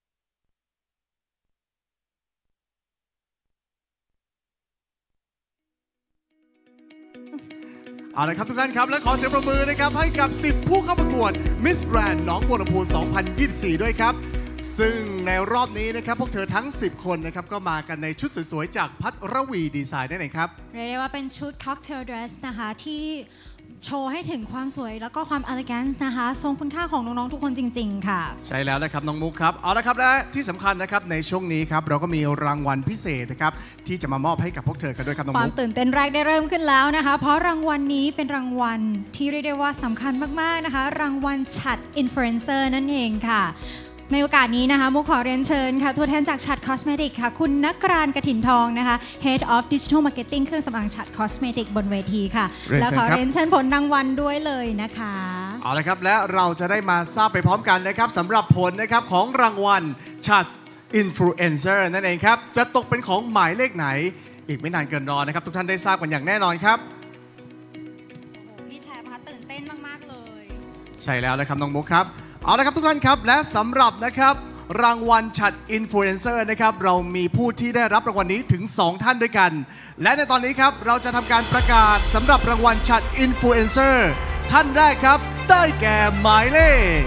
เอาละครับทุกท่านครับและขอเสียงปรบมือนะครับให้กับสิบผู้เข้าประกวด Miss Grand หนองบัวลำพู สองพันยี่สิบสี่ ด้วยครับซึ่งในรอบนี้นะครับพวกเธอทั้งสิบคนนะครับก็มากันในชุดสวยๆจากพัทรวีดีไซน์นั่นเองครับเรียกได้ว่าเป็นชุด cocktail dress นะคะที่โชว์ให้ถึงความสวยแล้วก็ความ elegance นะคะทรงคุณค่าของน้องๆทุกคนจริงๆค่ะใช่แล้วนะครับน้องมุกครับเอาละครับและที่สำคัญนะครับในช่วงนี้ครับเราก็มีรางวัลพิเศษนะครับที่จะมามอบให้กับพวกเธอกันด้วยครับน้องความุมกตื่นเต้นแรกได้เริ่มขึ้นแล้วนะคะเพราะรางวัลนี้เป็นรางวัลที่เรียกได้ว่าสำคัญมากๆนะคะรางวัลฉัด influencer นั่นเองค่ะในโอกาสนี้นะคะมุกขอเรียนเชิญค่ะตัวแทนจากฉัด Cosmetic ค่ะคุณนักกรานต์กฐินทองนะคะ Head of Digital Marketing เครื่องสำอางฉัด Cosmetic บนเวทีค่ะเรียนแล้วเชิญขอครับเรียนเชิญผลรางวัลด้วยเลยนะคะเอาละครับและเราจะได้มาทราบไปพร้อมกันนะครับสำหรับผลนะครับของรางวัลฉัด Influencer นั่นเองครับจะตกเป็นของหมายเลขไหนอีกไม่นานเกินรอนะครับทุกท่านได้ทราบกันอย่างแน่นอนครับพี่แชมป์คะตื่นเต้นมากๆเลยใช่แล้วนะครับน้องมุกครับเอาละครับทุกท่านครับและสำหรับนะครับรางวัลฉัด Influencer นะครับเรามีผู้ที่ได้รับรางวัลนี้ถึงสองท่านด้วยกัน และในตอนนี้ครับเราจะทำการประกาศสำหรับรางวัลฉัด Influencer ท่านแรกครับได้แก่หมายเลข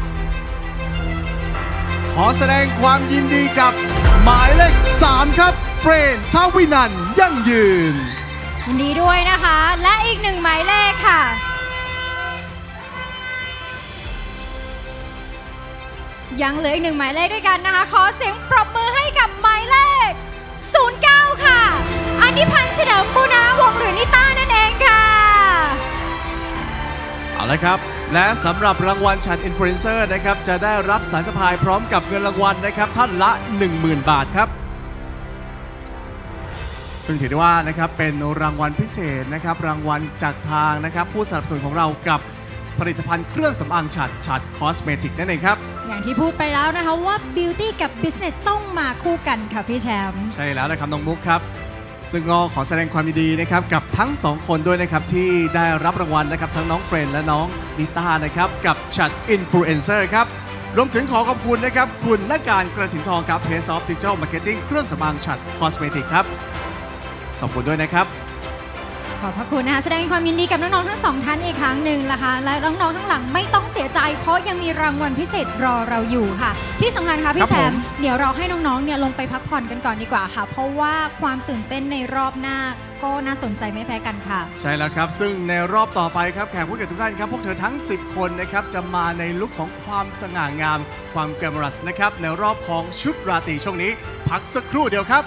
ขอแสดงความยินดีกับหมายเลขสามครับเฟรนทวินันท์ยั่งยืนยินดีด้วยนะคะและอีกหนึ่งหมายเลขค่ะยังเหลืออีกหนึ่งหมายเลขด้วยกันนะคะขอเสียงปรบมือให้กับหมายเลขศูนย์เก้าค่ะอันนิพันธ์เฉลิมบุญวงศ์หรือนิต้านั่นเองค่ะเอาละครับและสำหรับรางวัลฉัด Influencer นะครับจะได้รับสายสะพายพร้อมกับเงินรางวัลนะครับท่านละ หนึ่งหมื่น บาทครับซึ่งถือได้ว่านะครับเป็นรางวัลพิเศษนะครับรางวัลจากทางนะครับผู้สนับสนุนของเรากับผลิตภัณฑ์เครื่องสำอางฉัดฉัด Cosmetic นั่นเองครับอย่างที่พูดไปแล้วนะคะว่า Beauty กับ Business ต้องมาคู่กันค่ะพี่แชมป์ใช่แล้วนะครับน้องมุกครับซึ่งก็ขอแสดงความยินดีนะครับกับทั้งสองคนด้วยนะครับที่ได้รับรางวัลนะครับทั้งน้องเฟรนและน้องนิต้านะครับกับฉัด Influencer ครับรวมถึงขอขอบคุณนะครับคุณนักการกระถินทองครับ Head of Digital Marketing เครื่องสำอางฉัด Cosmetic ครับขอบคุณด้วยนะครับขอบพระคุณนะคะแสดงความยินดีกับน้องๆทั้งสองท่านอีกครั้งหนึ่งนะคะและน้องๆข้างหลังไม่ต้องเสียใจเพราะยังมีรางวัลพิเศษรอเราอยู่ค่ะที่สำคัญค่ะพี่แชมป์เดี๋ยวเราให้น้องๆเนี่ยลงไปพักผ่อนกันก่อนดีกว่าค่ะเพราะว่าความตื่นเต้นในรอบหน้าก็น่าสนใจไม่แพ้กันค่ะใช่แล้วครับซึ่งในรอบต่อไปครับแขกผู้เกียรติทุกท่านครับพวกเธอทั้งสิบคนนะครับจะมาในลุคของความสง่างามความแกลมอรัสนะครับในรอบของชุดราตรีช่วงนี้พักสักครู่เดียวครับ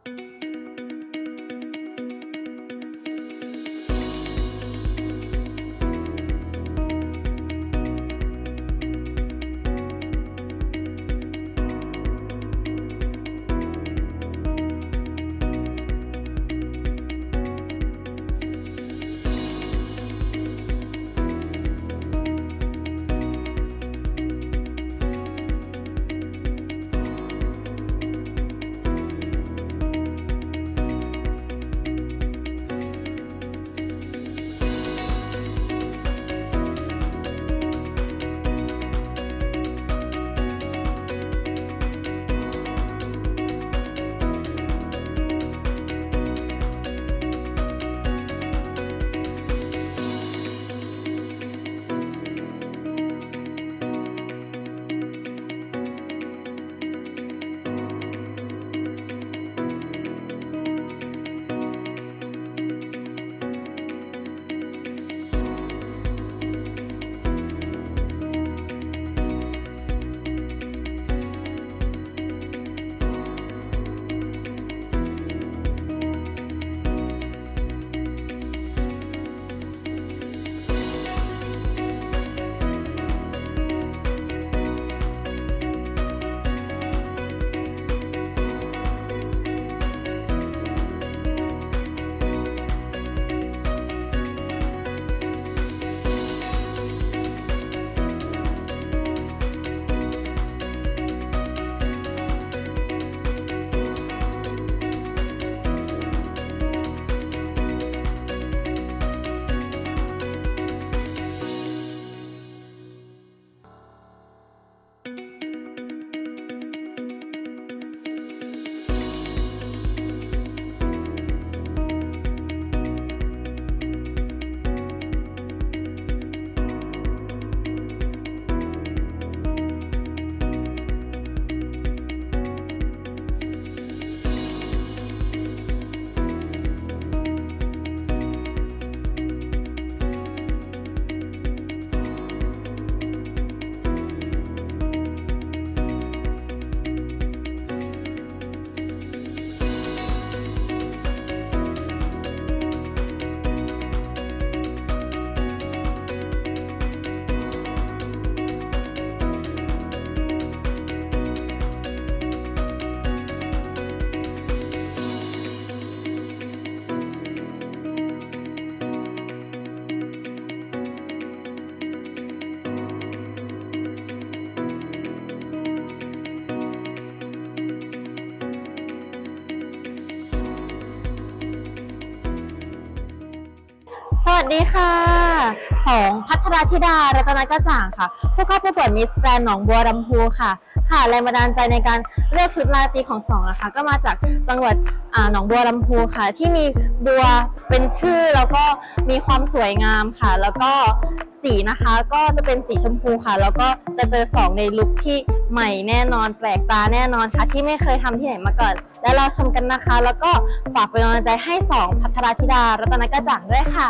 สวัสดีค่ะของพัทรธิดารัตนกระจ่างค่ะผู้เข้าประกวดมิสแกรนด์หนองบัวลำพูค่ะค่ะแรงบันดาลใจในการเลือกชุดราตรีของสองนะคะก็มาจากจังหวัดหนองบัวลำพูค่ะที่มีบัวเป็นชื่อแล้วก็มีความสวยงามค่ะแล้วก็สีนะคะก็จะเป็นสีชมพูค่ะแล้วก็จะเจอสองในลุคที่ใหม่แน่นอนแปลกตาแน่นอนค่ะที่ไม่เคยทำที่ไหนมาก่อนและเราชมกันนะคะแล้วก็ฝากเป็นกำลังใจให้สองพัทรธิดารัตนกระจ่างด้วยค่ะ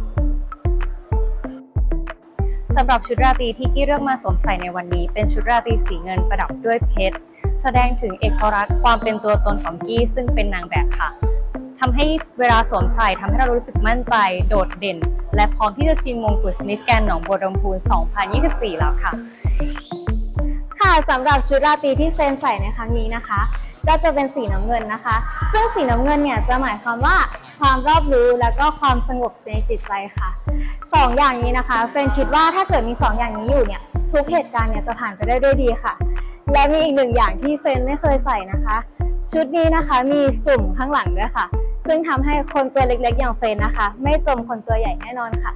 สำหรับชุดราตรีที่กี้เลือกมาสวมใส่ในวันนี้เป็นชุดราตรีสีเงินประดับด้วยเพชรแสดงถึงเอกลักษณ์ความเป็นตัวตนของกี้ซึ่งเป็นนางแบบค่ะทำให้เวลาสวมใส่ทำให้เรารู้สึกมั่นใจโดดเด่นและพร้อมที่จะชิงมงกุฎมิสแกรนด์หนองบัวลำพูสองพันยี่สิบสี่แล้วค่ะค่ะสำหรับชุดราตรีที่เฟรนใส่ในครั้งนี้นะคะก็จะเป็นสีน้ำเงินนะคะซึ่งสีน้ำเงินเนี่ยจะหมายความว่าความรอบรู้และก็ความสงบในจิตใจค่ะสองอย่างนี้นะคะเฟรนคิดว่าถ้าเกิดมีสองอย่างนี้อยู่เนี่ยทุกเหตุการณ์เนี่ยจะผ่านไปได้ด้วยดีค่ะและมีอีกหนึ่งอย่างที่เฟรนไม่เคยใส่นะคะชุดนี้นะคะมีสุ่มข้างหลังด้วยค่ะซึ่งทำให้คนตัวเล็กๆอย่างเฟรนนะคะไม่จมคนตัวใหญ่แน่นอนค่ะ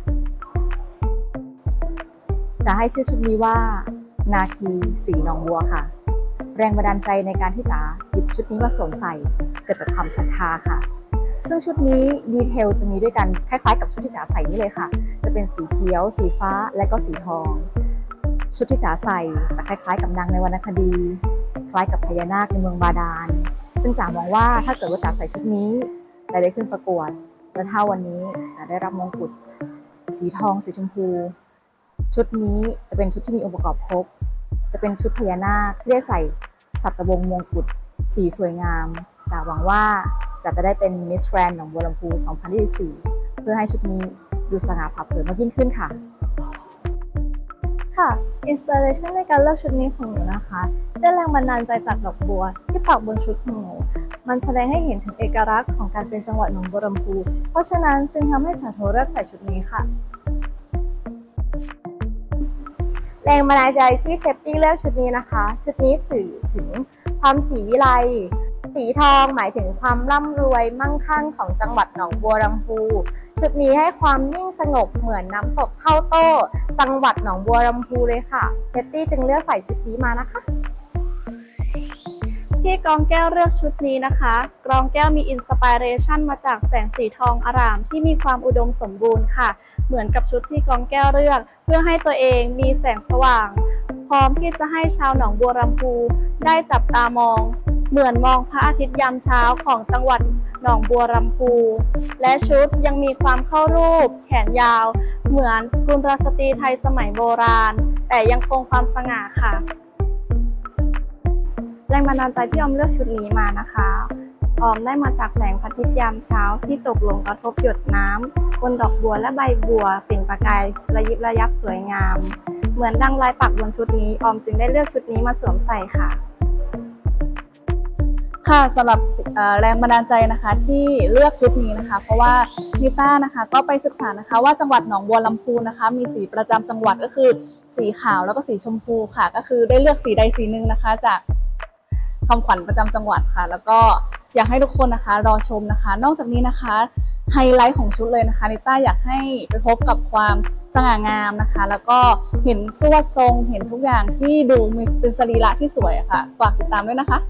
จะให้ชื่อชุดนี้ว่านาคีสีหนองบัวค่ะแรงบันดาลใจในการที่จะหยิบชุดนี้มาสวมใส่เกิดจากความศรัทธาค่ะซึ่งชุดนี้ดีเทลจะมีด้วยกันคล้ายๆกับชุดที่จ๋าใส่นี่เลยค่ะจะเป็นสีเขียวสีฟ้าและก็สีทองชุดที่จ๋าใส่จะคล้ายๆกับนางในวรรณคดีคล้ายกับพญานาคในเมืองบาดาลซึ่งจ๋ามองว่าถ้าเกิดว่าจ๋าใส่ชุดนี้และได้ขึ้นประกวดและถ้าวันนี้จะได้รับมงกุฎสีทองสีชมพูชุดนี้จะเป็นชุดที่มีองค์ประกอบครบจะเป็นชุดพญานาคที่ได้ใส่สัตวงศ์มงกุฎสีสวยงามจ๋าหวังว่าจ๋าจะได้เป็น Miss Grand หนองบัวลำพู สองพันยี่สิบสี่ เพื่อให้ชุดนี้ดูสง่าผ่าเผยมากยิ่งขึ้นค่ะค่ะอินสปิเรชันในการเลือกชุดนี้ของหนูนะคะได้แรงบันดาลใจจากดอกบัวที่ปักบนชุดของหนูมันแสดงให้เห็นถึงเอกลักษณ์ของการเป็นจังหวัดหนองบัวลำพูเพราะฉะนั้นจึงทำให้สาโทเลือกใส่ชุดนี้ค่ะแรงบันดาลใจที่เซฟตี้เลือกชุดนี้นะคะชุดนี้สื่อถึงความศรีวิไลสีทองหมายถึงความร่ำรวยมั่งคั่งของจังหวัดหนองบัวลำพูชุดนี้ให้ความนิ่งสงบเหมือนน้ำตกเข้าโต้จังหวัดหนองบัวลำพูเลยค่ะเซฟตี้จึงเลือกใส่ชุดนี้มานะคะที่กรองแก้วเลือกชุดนี้นะคะกรองแก้วมีอินสปิเรชันมาจากแสงสีทองอร่ามที่มีความอุดมสมบูรณ์ค่ะเหมือนกับชุดที่กรองแก้วเลือกเพื่อให้ตัวเองมีแสงสว่างพร้อมที่จะให้ชาวหนองบัวลำพูได้จับตามองเหมือนมองพระอาทิตย์ยามเช้าของจังหวัดหนองบัวลำพูและชุดยังมีความเข้ารูปแขนยาวเหมือนกุลสตรีไทยสมัยโบราณแต่ยังคงความสง่าค่ะแรงบันดาลใจที่ออมเลือกชุดนี้มานะคะออมได้มาจากแสงพระอาทิตย์ยามเช้าที่ตกลงกระทบหยดน้ำบนดอกบัวและใบบัวเปล่งประกายระยิบระยับสวยงามเหมือนดังลายปักบนชุดนี้ออมจึงได้เลือกชุดนี้มาสวมใส่ค่ะค่ะสำหรับแรงบันดาลใจนะคะที่เลือกชุดนี้นะคะเพราะว่านิต้านะคะก็ไปศึกษานะคะว่าจังหวัดหนองบัวลำพูนะคะมีสีประจำจังหวัดก็คือสีขาวแล้วก็สีชมพูค่ะก็คือได้เลือกสีใดสีหนึ่งนะคะจากคำขวัญประจำจังหวัดค่ะแล้วก็อยากให้ทุกคนนะคะรอชมนะคะนอกจากนี้นะคะไฮไลท์ของชุดเลยนะคะนิต้าอยากให้ไปพบกับความสง่างามนะคะแล้วก็เห็นสวดทรงเห็นทุกอย่างที่ดูมีเป็นสรีระที่สวยค่ะฝากติดตามด้วยนะคะ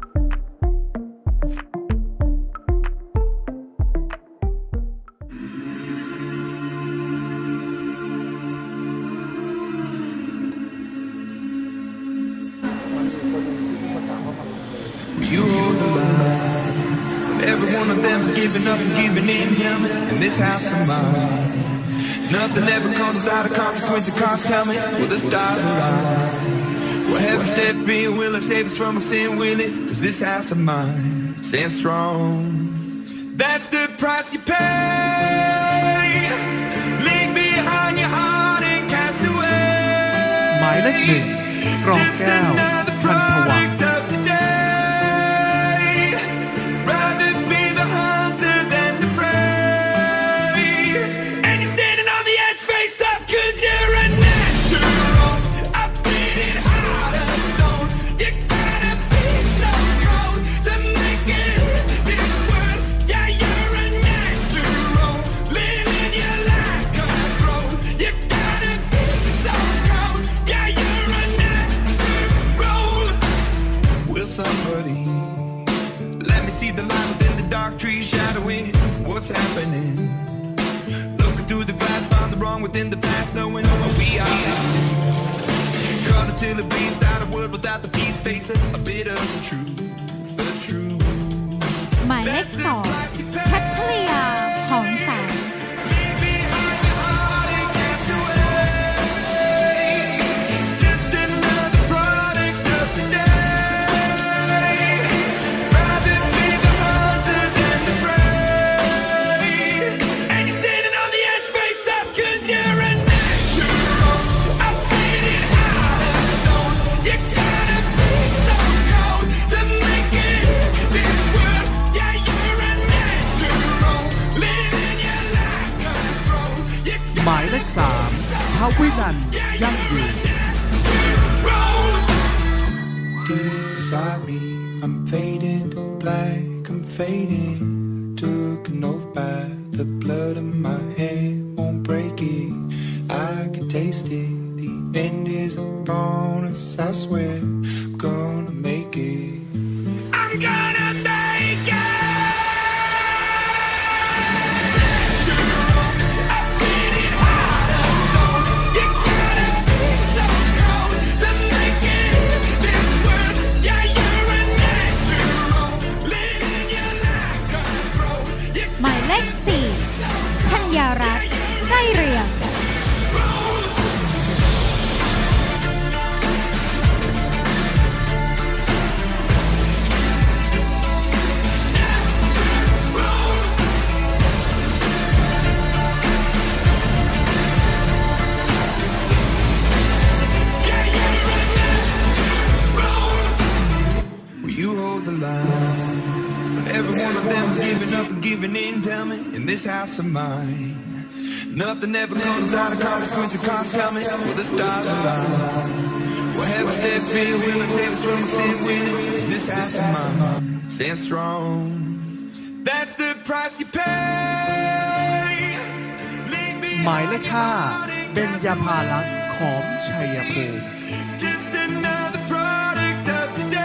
You hold the line. Every one of them's giving up and giving in, him in this house of mine. Nothing ever comes without a consequence. The cars coming, well the stars align. Well heaven step in, will it save us from our sin? Will it? Cause this house of mine stands strong. That's the price you pay. Leave behind your heart and cast away. หมายเลขหนึ่งกรองแก้วพันภวังค์What's happening? Looking through the glass, found the wrong within the past, knowing who we are. Caught until it bleeds out of world without the peace, facing a bit of the truth, the truth. หมายเลขสองแคทเลียหอมแสงหมายเลขสามชาววินันยั่งยืน Beside me, I'm fading to black, I'm fading. Took an oath by the blood in my hand, won't break it. I can taste it. The end is upon us, I swear. I'm gonna make it. I'm gonna make it. หมายเลขสี่ธัญญารัตน์ไร่เรือง giving up and giving in, tell me, in this house of mine. Nothing ever comes without a consequence of cost, tell me, will the stars align? Well, heaven step in, will it save us from sin, will it? Is this house of mine? Stand strong. That's the price you pay. หมายเลขห้าเบญญาภาลักษณ์ขอมชัยภูมิ Just another product of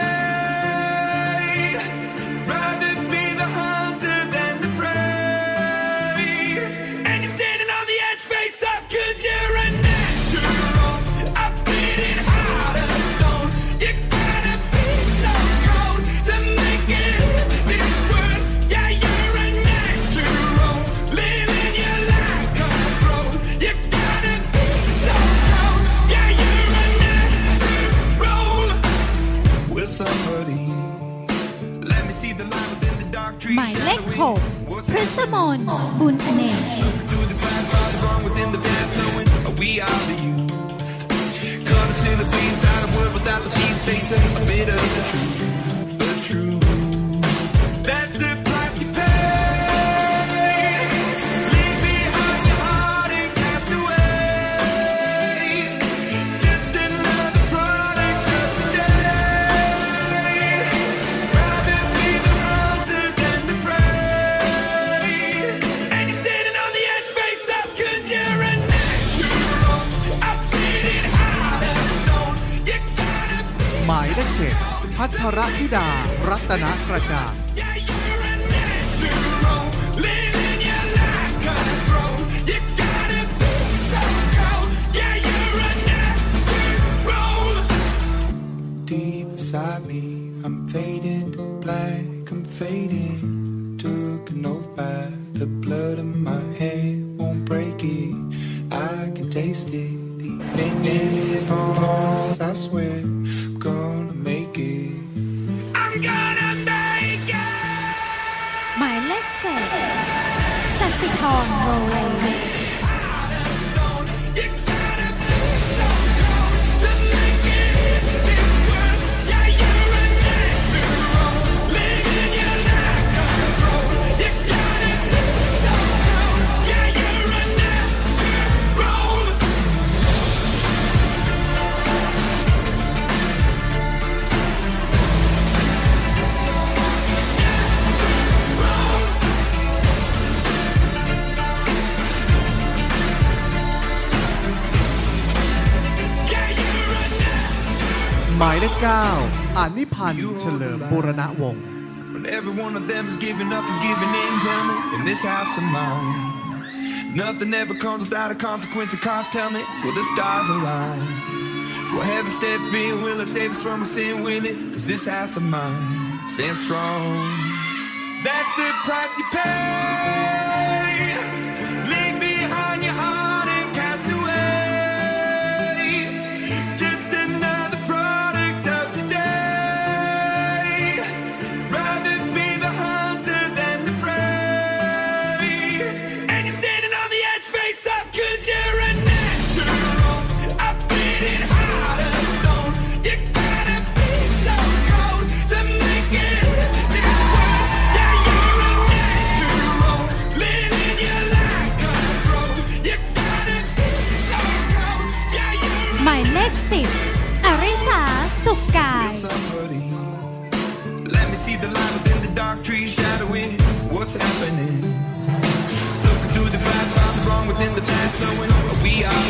today. Rather be the hunter than the prey. And you're standing on the edge, face up, cause you're a natural. I bleed it hard as stone. You gotta be so cold to make it in this world. Yeah, you're a natural. Living your life on the road. You gotta be so cold. Yeah, you're a natural. Will somebody let me see the light within the dark trees? หมายเลขหกพฤษมนบุญอเนก Through the glass, what's wrong within the past, knowing we are the youth. Cut us in the peace, out of world without the peace, facing a bit of the truth, the truth. That's the price you pay. Leave behind your heart and cast away. Just another product of today. Rather be the hunter than the prey. And you're standing on the edge, face up, cause you're a natural. I bleed it hard as stone. You gotta be หมายเลขเจ็ดพัทรธิดารัตนกระจ่าง natural. Living your life gonna grow. You gotta be so cold. Yeah, you're a natural. Deep inside me, I'm fading to black. I'm fading. Took an oath by the blood in my hand. Won't break it. I can taste it. The end is lost. I swear I'm gonna make it. I'm gonna make it. หมายเลขเจ็ดสัสิธรโรเวย์หมายเลขเก้าอานิพันธ์เฉลิมบูรณวงศ์ When every one of them is giving up and giving in, tell me, in this house of mine. Nothing ever comes without a consequence of cost, tell me, will the stars align? Will heaven step in, will it save us from our sin, will it? Cause this house of mine stands strong. That's the price you pay. Leave behind your heart and cast away. Just another product of today. Rather be the hunter than the prey. And you're standing on the edge, face up, cause you're a natural. I bleed it hard as stone. You gotta be so cold to make it in this world. Yeah, you're a natural. Living your life gonna grow. You gotta be so cold. Yeah, you're a หมายเลขสิบอริสาสุขกาย somebody. Let me see the light within the dark trees shadowing what's happening. Looking through the glass, find the wrong within the past, knowing we are.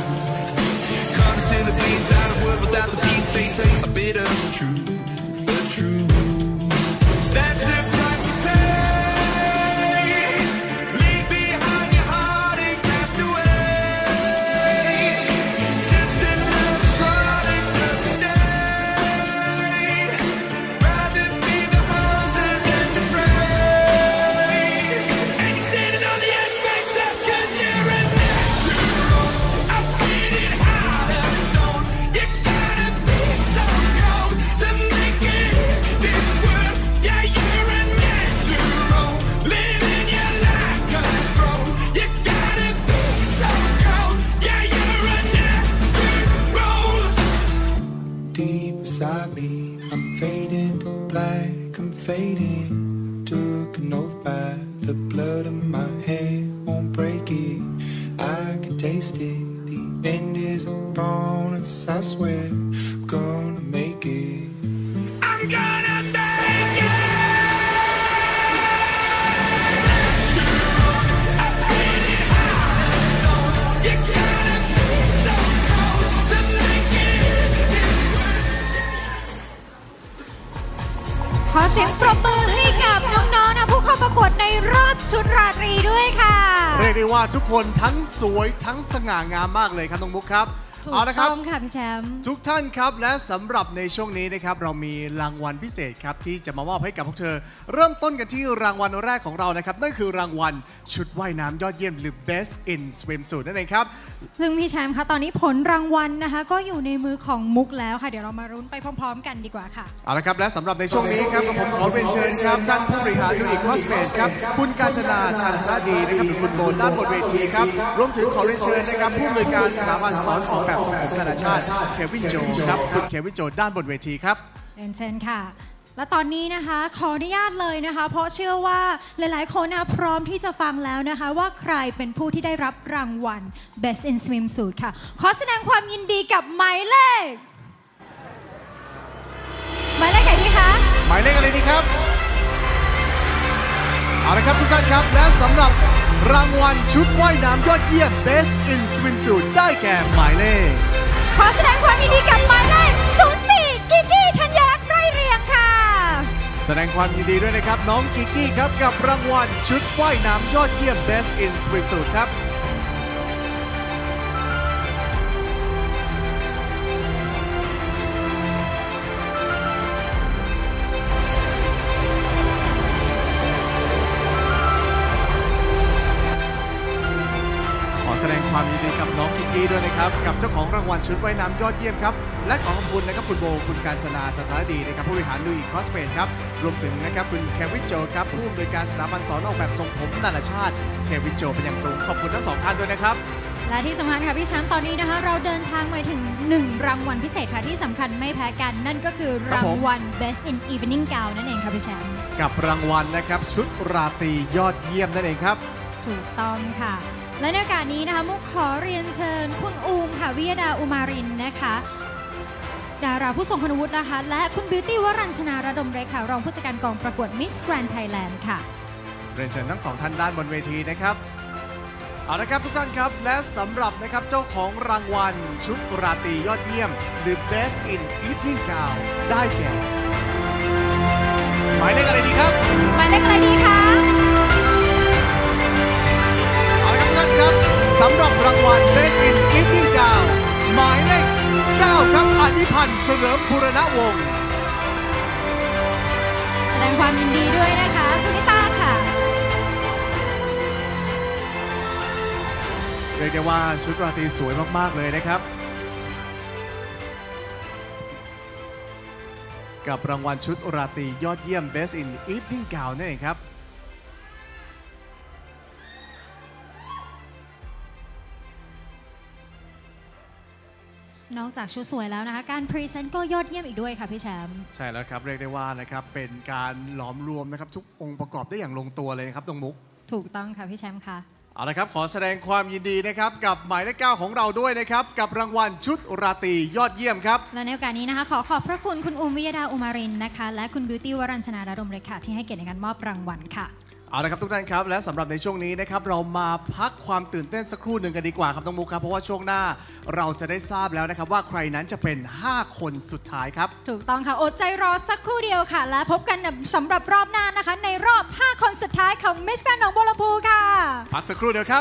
Comes to the face, out of world without the peace, facing a bit of the truth, the truth. That's the price you pay. Leave behind your heart and cast away. Just another product of today. Rather be the hunter than the prey. And you're standing on the edge, face up, cause you're a natural. I bleed it hard as stone. You gotta be so cold to the blood in my hand won't break it. I can taste it. The end is a bonus. I swear I'm gonna make it. I'm gonna make it. ขอเสียงปรบมือให้กับน้องๆนะผู้เข้าประกวดในรอบชุดราตรีด้วยค่ะเรียกได้ว่าทุกคนทั้งสวยทั้งสง่างามมากเลยครับน้องมุกครับถูกต้องค่ะพี่แชมป์ทุกท่านครับและสำหรับในช่วงนี้นะครับเรามีรางวัลพิเศษครับที่จะมามอบให้กับพวกเธอเริ่มต้นกันที่รางวัลแรกของเรานะครับนั่นคือรางวัลชุดว่ายน้ำยอดเยี่ยมหรือ Best in Swimsuit นั่นเองครับซึ่งพี่แชมป์คะตอนนี้ผลรางวัลนะคะก็อยู่ในมือของมุกแล้วค่ะเดี๋ยวเรามารุ้นไปพร้อมๆกันดีกว่าค่ะเอาละครับและสำหรับในช่วงนี้ครับผมขอเรียนเชิญครับท่านผู้บริหารดูอีกคอสเมสครับคุณกาญจนาจันทร์ดีนะครับหรือคุณโบด้านบนเวทีครับรวมถึงขอเรียนเชิญนะครับผู้อำนวยการสถาบันสอนออกแบบทรงผมนานาชาติเควินโจครับคุณเควินโจด้านบนเวทีครับเรียนเชิญค่ะและตอนนี้นะคะขออนุญาตเลยนะคะเพราะเชื่อว่าหลายๆคนนะพร้อมที่จะฟังแล้วนะคะว่าใครเป็นผู้ที่ได้รับรางวัล Best in Swimsuit ค่ะขอแสดงความยินดีกับหมายเลขหมายเลขไหนดีคะหมายเลขอะไรดีครับเอาละครับทุกท่านครับและสำหรับรางวัลชุดว่ายน้ำยอดเยี่ยม Best in Swimsuit ได้แก่หมายเลขขอแสดงความยินดีกับหมายเลขศูนย์สี่กิกกี้ธัญรัตน์ไร่เรียงค่ะแสดงความยินดีด้วยนะครับน้องกิกกี้ครับกับรางวัลชุดว่ายน้ำยอดเยี่ยม Best in Swimsuit ครับแสดงความยินดีกับน้องกิกกี้ด้วยนะครับกับเจ้าของรางวัลชุดว่ายน้ำยอดเยี่ยมครับและขอขอบคุณนะครับคุณโบคุณกาญจนาจันทรดีนะครับผู้บริหารดูอีคอสเมดครับรวมถึงนะครับคุณเควินโจครับผู้อำนวยการสถาบันสอนออกแบบทรงผมนานาชาติเควินโจเป็นอย่างสูงขอบคุณทั้งสองท่านด้วยนะครับและที่สำคัญค่ะพี่แชมป์ตอนนี้นะคะเราเดินทางมาถึงหนึ่งรางวัลพิเศษค่ะที่สำคัญไม่แพ้กันนั่นก็คือรางวัล Best in Evening Gown นั่นเองค่ะพี่แชมป์กับรางวัลนะครับชุดราตรียอดเยี่ยมนั่นเองครับถูกต้องค่ะและในโอกาสนี้นะคะมุกขอเรียนเชิญคุณอูมค่ะวิยดาอุมารินนะคะดาราผู้ทรงคุณวุฒินะคะและคุณบิวตี้วรัญชนาระดมเรขาค่ะรองผู้จัดการกองประกวด Miss Grand Thailand ค่ะเรียนเชิญทั้งสองท่านด้านบนเวทีนะครับเอาละครับทุกท่านครับและสำหรับนะครับเจ้าของรางวัลชุดราตรียอดเยี่ยมหรือ Best in Evening Gown ได้แก่หมายเลขอะไรดีครับหมายเลขอะไรดีคะครับสำหรับรางวัล Best in Evening Gown หมายเลขเก้าครับอธิพันธ์เฉลิมบูรณวงศ์แสดงความยินดีด้วยนะคะคุณนิตาค่ะเรียกได้ว่าชุดราตรีสวยมากๆเลยนะครับกับรางวัลชุดราตรียอดเยี่ยม Best in Evening Gown นั่นเองครับนอกจากชุดสวยแล้วนะคะการพรีเซนต์ก็ยอดเยี่ยมอีกด้วยค่ะพี่แชมป์ใช่แล้วครับเรียกได้ว่านะครับเป็นการหลอมรวมนะครับทุกองค์ประกอบได้อย่างลงตัวเลยนะครับตรงมุกถูกต้องค่ะพี่แชมป์ค่ะเอาละครับขอแสดงความยินดีนะครับกับหมายเลขเก้าของเราด้วยนะครับกับรางวัลชุดราตรียอดเยี่ยมครับและในโอกาสนี้นะคะขอขอบพระคุณคุณอุมวิยดาอุมารินนะคะและคุณบิวตี้วรัญชนาระดมเรขาที่ให้เกียรติในการมอบรางวัลค่ะเอาละครับทุกท่านครับและสำหรับในช่วงนี้นะครับเรามาพักความตื่นเต้นสักครู่หนึ่งกันดีกว่าครับน้องมุกครับเพราะว่าช่วงหน้าเราจะได้ทราบแล้วนะครับว่าใครนั้นจะเป็นห้าคนสุดท้ายครับถูกต้องค่ะอดใจรอสักครู่เดียวค่ะและพบกันสำหรับรอบหน้านะคะในรอบห้าคนสุดท้ายของ Miss Grand หนองบัวลำพูค่ะพักสักครู่เดียวครับ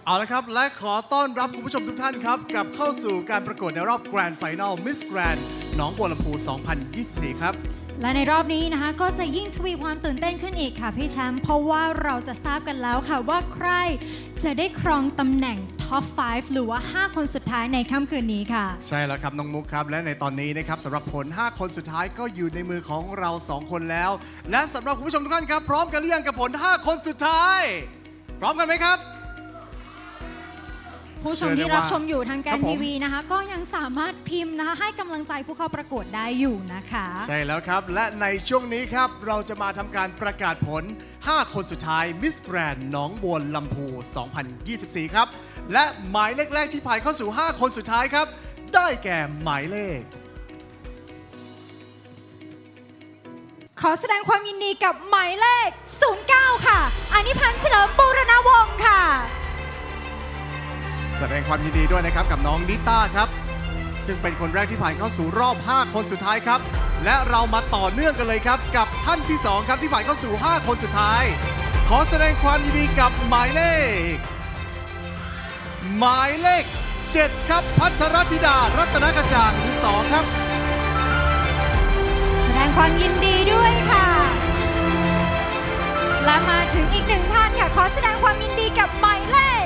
เอาละครับและขอต้อนรับคุณผู้ชมทุกท่านครับกลับเข้าสู่การประกวดในรอบ Grand Final Miss Grand หนองบัวลำพู สองพันยี่สิบสี่ ครับและในรอบนี้นะคะก็จะยิ่งทวีความตื่นเต้นขึ้นอีกค่ะพี่แชมป์เพราะว่าเราจะทราบกันแล้วค่ะว่าใครจะได้ครองตำแหน่งท็อป ห้า หรือว่า ห้า คนสุดท้ายในค่ำคืนนี้ค่ะใช่แล้วครับน้องมุกครับและในตอนนี้นะครับสำหรับผล ห้า คนสุดท้ายก็อยู่ในมือของเราสองคนแล้วและสำหรับคุณผู้ชมทุกท่านครับพร้อมกันหรือยังกับผล ห้า คนสุดท้ายพร้อมกันไหมครับผู้ชมที่รับชมอยู่ทางแกนทีวีนะคะก็ยังสามารถพิมพ์นะคะให้กำลังใจผู้เข้าประกวดได้อยู่นะคะใช่แล้วครับและในช่วงนี้ครับเราจะมาทำการประกาศผล ห้า คนสุดท้าย Miss Grand หนองบัวลำพู สองพันยี่สิบสี่ ครับและหมายเลขแรกที่ผ่านเข้าสู่ ห้า คนสุดท้ายครับได้แก่หมายเลขขอแสดงความยินดีกับหมายเลข ศูนย์เก้า ค่ะอานิพันธ์เฉลิมบูรณวงศ์ค่ะแสดงความยินดีด้วยนะครับกับน้องนิต้าครับซึ่งเป็นคนแรกที่ผ่านเข้าสู่รอบ ห้า คนสุดท้ายครับและเรามาต่อเนื่องกันเลยครับกับท่านที่สองครับที่ผ่านเข้าสู่ ห้า คนสุดท้ายขอแสดงความยินดีกับหมายเลขหมายเลข เจ็ด ครับภัทรธิดารัตนกระจ่างหรือสองครับแสดงความยินดีด้วยค่ะและมาถึงอีกหนึ่งท่านค่ะขอแสดงความยินดีกับหมายเลข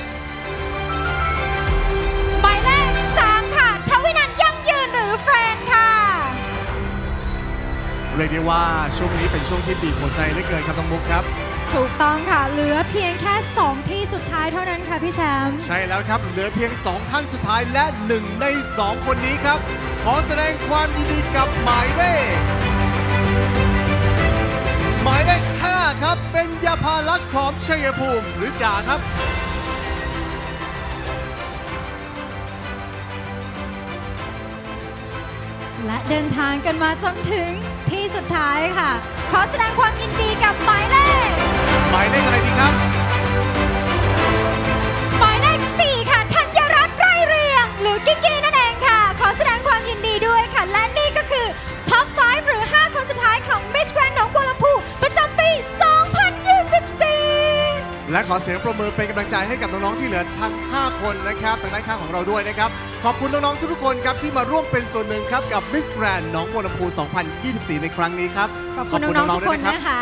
หมายเลข สาม ค่ะทวินันท์ยั่งยืนหรือแฟนค่ะเรียกได้ว่าช่วงนี้เป็นช่วงที่บีบหัวใจเหลือเกินครับน้องมุกครับถูกต้องค่ะเหลือเพียงแค่สองที่สุดท้ายเท่านั้นค่ะพี่แชมป์ใช่แล้วครับเหลือเพียงสองท่านสุดท้ายและหนึ่งในสองคนนี้ครับขอแสดงความยินดีกับหมายเลขหมายเลข ห้า ครับเป็นยาภาลักษณ์ของชัยภูมิหรือจ่าครับและเดินทางกันมาจนถึงที่สุดท้ายค่ะขอแสดงความยินดีกับหมายเลขหมายเลขอะไรดีครับหมายเลข สี่ ค่ะธัญรัตน์ไร่เรียงหรือกิ๊กกี้นั่นเองค่ะขอแสดงความยินดีด้วยค่ะและนี่ก็คือท็อป ห้า หรือ ห้า คนสุดท้ายของ Miss Grand หนองบัวลำพูประจำปี สองพันยี่สิบสี่และขอเสียงปรบมือเป็นกำลังใจให้กับน้องๆที่เหลือทั้ง ห้า คนนะครับทางด้านข้างของเราด้วยนะครับขอบคุณน้องๆทุกๆคนครับที่มาร่วมเป็นส่วนหนึ่งครับกับ Miss Grand หนองบัวลำพู สองพันยี่สิบสี่ ในครั้งนี้ครับขอบคุณน้องๆทุกคนนะคะ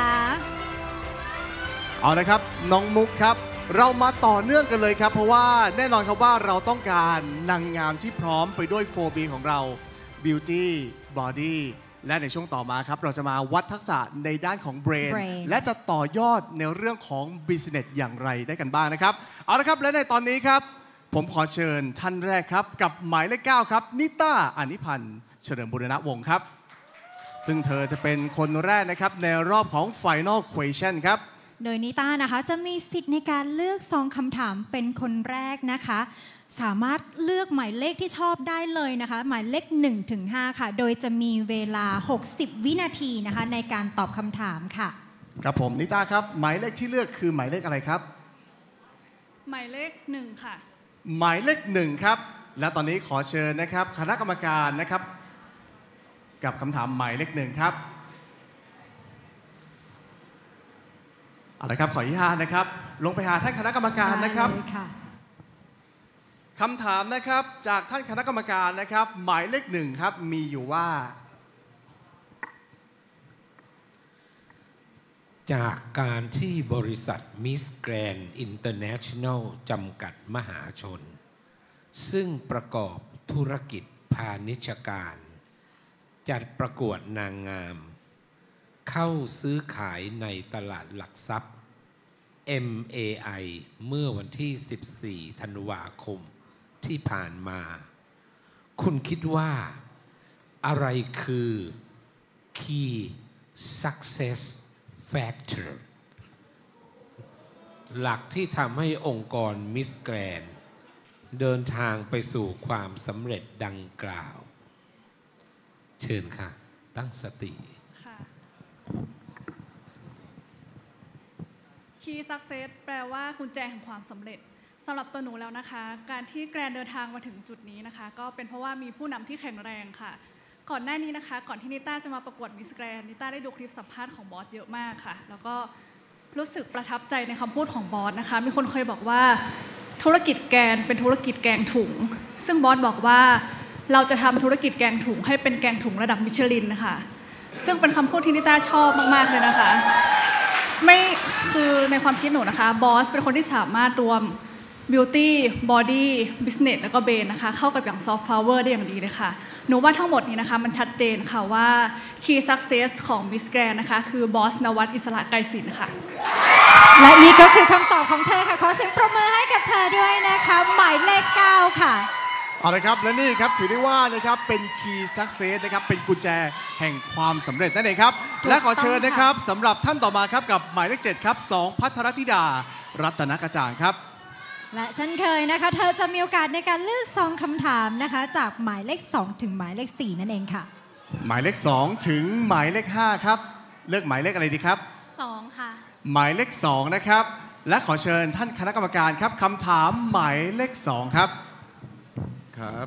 เอาละครับน้องมุกครับเรามาต่อเนื่องกันเลยครับเพราะว่าแน่นอนครับว่าเราต้องการนางงามที่พร้อมไปด้วย โฟร์ บี ของเรา Beauty Body และในช่วงต่อมาครับเราจะมาวัดทักษะในด้านของ Brain, Brain และจะต่อยอดในเรื่องของ Business อย่างไรได้กันบ้างนะครับเอาละครับและในตอนนี้ครับผมขอเชิญท่านแรกครับกับหมายเลข เก้า ครับนิต้าอานิพันธ์เฉลิมบูรณวงศ์ครับซึ่งเธอจะเป็นคนแรกนะครับในรอบของ Final Question ครับโดยนิต้านะคะจะมีสิทธิ์ในการเลือกซองคำถามเป็นคนแรกนะคะสามารถเลือกหมายเลขที่ชอบได้เลยนะคะหมายเลข หนึ่งถึงห้า ค่ะโดยจะมีเวลาหกสิบวินาทีนะคะในการตอบคำถามค่ะครับผมนิต้าครับหมายเลขที่เลือกคือหมายเลขอะไรครับหมายเลขหนึ่งค่ะหมายเลขหนึ่งครับและตอนนี้ขอเชิญนะครับคณะกรรมการนะครับกับคำถามหมายเลขหนึ่งครับเอาละครับขออนุญาตนะครับลงไปหาท่านคณะกรรมการนะครับคำถามนะครับจากท่านคณะกรรมการนะครับหมายเลขหนึ่งครับมีอยู่ว่าจากการที่บริษัท Miss Grand International จำกัดมหาชนซึ่งประกอบธุรกิจพาณิชการจัดประกวดนางงามเข้าซื้อขายในตลาดหลักทรัพย์ เอ็ม เอ ไอ เมื่อวันที่ สิบสี่ ธันวาคมที่ผ่านมาคุณคิดว่าอะไรคือ Key Success Factor หลักที่ทำให้องค์กร Miss Grand เดินทางไปสู่ความสำเร็จดังกล่าวเชิญค่ะตั้งสติ Key Success แปลว่ากุญแจแห่งความสำเร็จสำหรับตัวหนูแล้วนะคะการที่แกรนเดินทางมาถึงจุดนี้นะคะก็เป็นเพราะว่ามีผู้นำที่แข็งแรงค่ะก่อนหน้านี้นะคะก่อนที่นิต้าจะมาประกวดมิสแกรนนิต้าได้ดูคลิปสัมภาษณ์ของบอสเยอะมากค่ะแล้วก็รู้สึกประทับใจในคำพูดของบอสนะคะมีคนเคยบอกว่าธุรกิจแกนเป็นธุรกิจแกงถุงซึ่งบอสบอกว่าเราจะทำธุรกิจแกงถุงให้เป็นแกงถุงระดับมิชลินนะคะซึ่งเป็นคำพูดที่นิต้าชอบมากๆเลยนะคะไม่คือในความคิดหนูนะคะบอสเป็นคนที่สามารถรวม Beauty Body Business แล้วก็เบนนะคะเข้ากับอย่าง Soft Power ได้อย่างดีเลยค่ะหนูว่าทั้งหมดนี้นะคะมันชัดเจนค่ะว่า Key Success ของ Miss Grand นะคะคือบอสนวัตอิสระไกรศิลป์ค่ะและนี่ก็คือคำตอบของเธอค่ะขอเสียงปรบมือให้กับเธอด้วยนะคะหมายเลขเก้าค่ะเอาละครับและนี่ครับถือได้ว่านะครับเป็น Key Success นะครับเป็นกุญแจแห่งความสำเร็จนั่นเองครับและขอเชิญนะครับสำหรับท่านต่อมาครับกับหมายเลขเจ็ดครับสองภัทรธิดารัตนกระจ่างครับและเช่นเคยนะคะเธอจะมีโอกาสในการเลือกซองคำถามนะคะจากหมายเลขสองถึงหมายเลขสี่นั่นเองค่ะหมายเลขสองถึงหมายเลขห้าครับเลือกหมายเลขอะไรดีครับสองค่ะหมายเลขสองนะครับและขอเชิญท่านคณะกรรมการครับคำถามหมายเลขสองครับครับ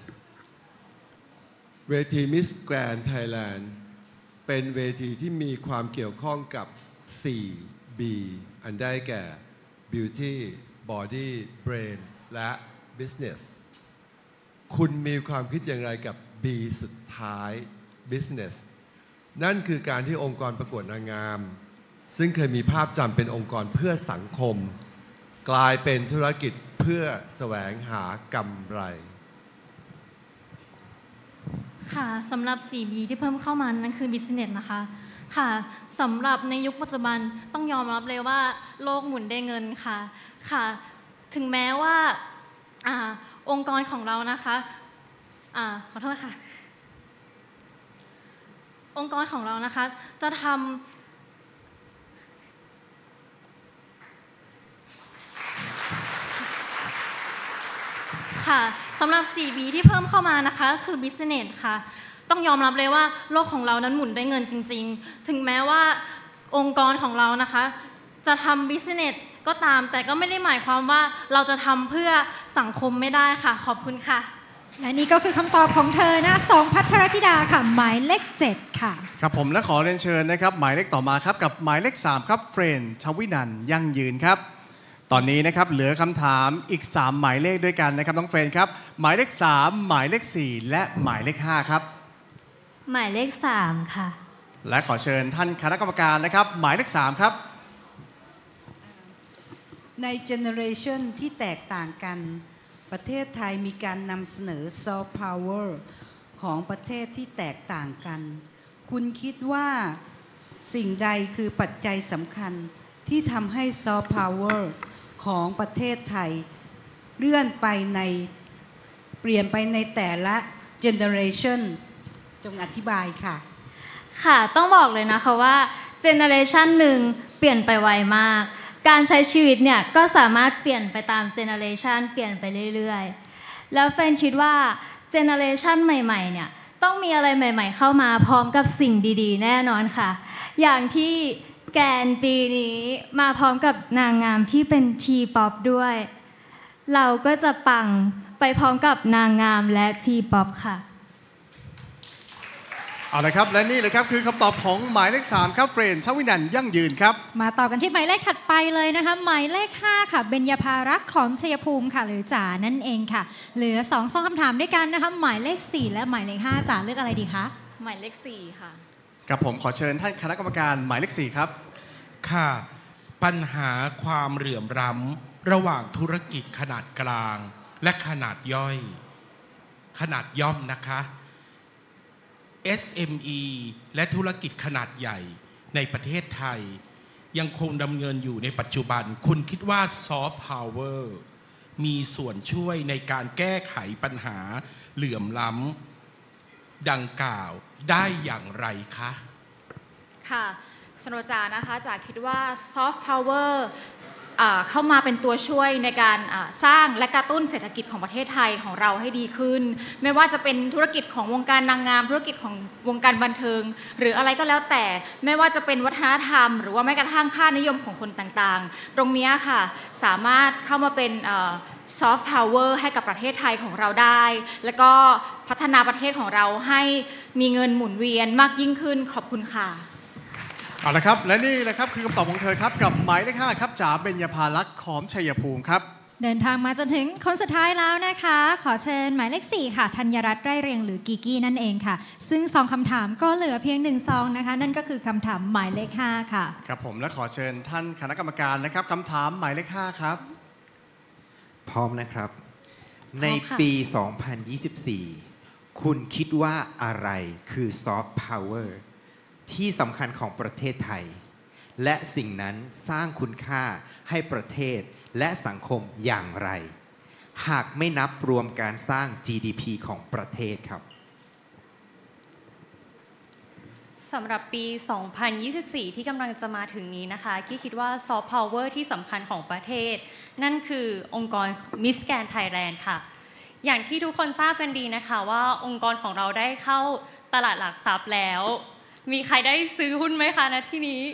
เวที Miss Grand Thailand เป็นเวทีที่มีความเกี่ยวข้องกับ โฟร์ บี อันได้แก่ Beauty Body Brain และ Business คุณมีความคิดอย่างไรกับ B สุดท้าย Business นั่นคือการที่องค์กรประกวดนางงามซึ่งเคยมีภาพจำเป็นองค์กรเพื่อสังคมกลายเป็นธุรกิจเพื่อแสวงหากำไรค่ะสำหรับ โฟร์ บี ที่เพิ่มเข้ามานั่นคือ Business นะคะค่ะสำหรับในยุคปัจจุบันต้องยอมรับเลยว่าโลกหมุนได้เงินค่ะค่ะถึงแม้ว่าอ่าองค์กรของเรานะคะอ่าขอโทษค่ะองค์กรของเรานะคะจะทำค่ะสำหรับ โฟร์ บี ที่เพิ่มเข้ามานะคะคือ Business ค่ะต้องยอมรับเลยว่าโลกของเรานั้นหมุนได้เงินจริงๆถึงแม้ว่าองค์กรของเรานะคะจะทำ Business ก็ตามแต่ก็ไม่ได้หมายความว่าเราจะทำเพื่อสังคมไม่ได้ค่ะขอบคุณค่ะและนี่ก็คือคำตอบของเธอนะสองภัทรธิดาค่ะหมายเลขเจ็ดค่ะครับผมและขอเรียนเชิญนะครับหมายเลขต่อมาครับกับหมายเลขสามครับเฟรนชวินันท์ยั่งยืนครับตอนนี้นะครับเหลือคำถามอีกสามหมายเลขด้วยกันนะครับน้องเฟรนครับหมายเลขสามหมายเลขสี่และหมายเลขห้าครับหมายเลขสามค่ะและขอเชิญท่านคณะกรรมการนะครับหมายเลขสามครับในเจเนอเรชันที่แตกต่างกันประเทศไทยมีการนำเสนอซอฟต์พาวเวอร์ของประเทศที่แตกต่างกันคุณคิดว่าสิ่งใดคือปัจจัยสำคัญที่ทำให้ซอฟต์พาวเวอร์ของประเทศไทยเลื่อนไปในเปลี่ยนไปในแต่ละเจเนอเรชันจงอธิบายค่ะค่ะต้องบอกเลยนะคะว่าเจเนอเรชันหนึ่งเปลี่ยนไปไวมากการใช้ชีวิตเนี่ยก็สามารถเปลี่ยนไปตามเจเนอเรชันเปลี่ยนไปเรื่อยๆแล้วเฟนคิดว่าเจเนอเรชันใหม่ๆเนี่ยต้องมีอะไรใหม่ๆเข้ามาพร้อมกับสิ่งดีๆแน่นอนค่ะอย่างที่แกนปีนี้มาพร้อมกับนางงามที่เป็นทีป๊อปด้วยเราก็จะปังไปพร้อมกับนางงามและทีป๊อปค่ะเอาละครับและนี่เลยครับคือคำตอบของหมายเลขสามครับเฟรนชวินันท์ยั่งยืนครับมาต่อกันที่หมายเลขถัดไปเลยนะคะหมายเลขห้าค่ะเบญญาภารักษ์ของชัยภูมิค่ะหรือจ๋านั่นเองค่ะเหลือสองซองคำถามด้วยกันนะคะหมายเลขสี่และหมายเลขห้าจ๋าเลือกอะไรดีคะหมายเลขสี่ค่ะกับผมขอเชิญท่านคณะกรรมการหมายเลขสี่ครับค่ะปัญหาความเหลื่อมล้ำระหว่างธุรกิจขนาดกลางและขนาดย่อยขนาดย่อมนะคะ เอส เอ็ม อี และธุรกิจขนาดใหญ่ในประเทศไทยยังคงดำเนินอยู่ในปัจจุบันคุณคิดว่าซอฟต์พาวเวอร์มีส่วนช่วยในการแก้ไขปัญหาเหลื่อมล้ำดังกล่าวได้อย่างไรคะค่ะสโนจานะคะจากคิดว่าซอฟต์พาวเวอร์เข้ามาเป็นตัวช่วยในการสร้างและกระตุ้นเศรษฐกิจของประเทศไทยของเราให้ดีขึ้นไม่ว่าจะเป็นธุรกิจของวงการนางงามธุรกิจของวงการบันเทิงหรืออะไรก็แล้วแต่ไม่ว่าจะเป็นวัฒนธรรมหรือว่าแม้กระทั่งค่านิยมของคนต่างๆตรงนี้ค่ะสามารถเข้ามาเป็นซอฟต์พาวเวอร์ให้กับประเทศไทยของเราได้แล้วก็พัฒนาประเทศของเราให้มีเงินหมุนเวียนมากยิ่งขึ้นขอบคุณค่ะเอาละครับและนี่แหละครับคือคำตอบของเธอครับกับหมายเลขห้าครับจ๋าเบญญาภารักษ์ของชัยภูมิครับเดินทางมาจนถึงคนสุดท้ายแล้วนะคะขอเชิญหมายเลขสี่ค่ะธัญรัตน์ไร่เรียงหรือกีกี้นั่นเองค่ะซึ่งซองคำถามก็เหลือเพียงหนึ่งซองนะคะนั่นก็คือคำถามหมายเลขห้าค่ะครับผมและขอเชิญท่านคณะกรรมการนะครับคำถามหมายเลขห้าครับพร้อมนะครับในปี สองพันยี่สิบสี่ คุณคิดว่าอะไรคือซอฟต์พาวเวอร์ที่สำคัญของประเทศไทยและสิ่งนั้นสร้างคุณค่าให้ประเทศและสังคมอย่างไรหากไม่นับรวมการสร้าง จี ดี พี ของประเทศครับสำหรับปี สองพันยี่สิบสี่ ที่กำลังจะมาถึงนี้นะคะกี้คิดว่าซอฟต์พาวเวอร์ที่สำคัญของประเทศนั่นคือองค์กร Miss Grand Thailand ค่ะอย่างที่ทุกคนทราบกันดีนะคะว่าองค์กรของเราได้เข้าตลาดหลักทรัพย์แล้วมีใครได้ซื้อหุ้นไหมคะณที่นี้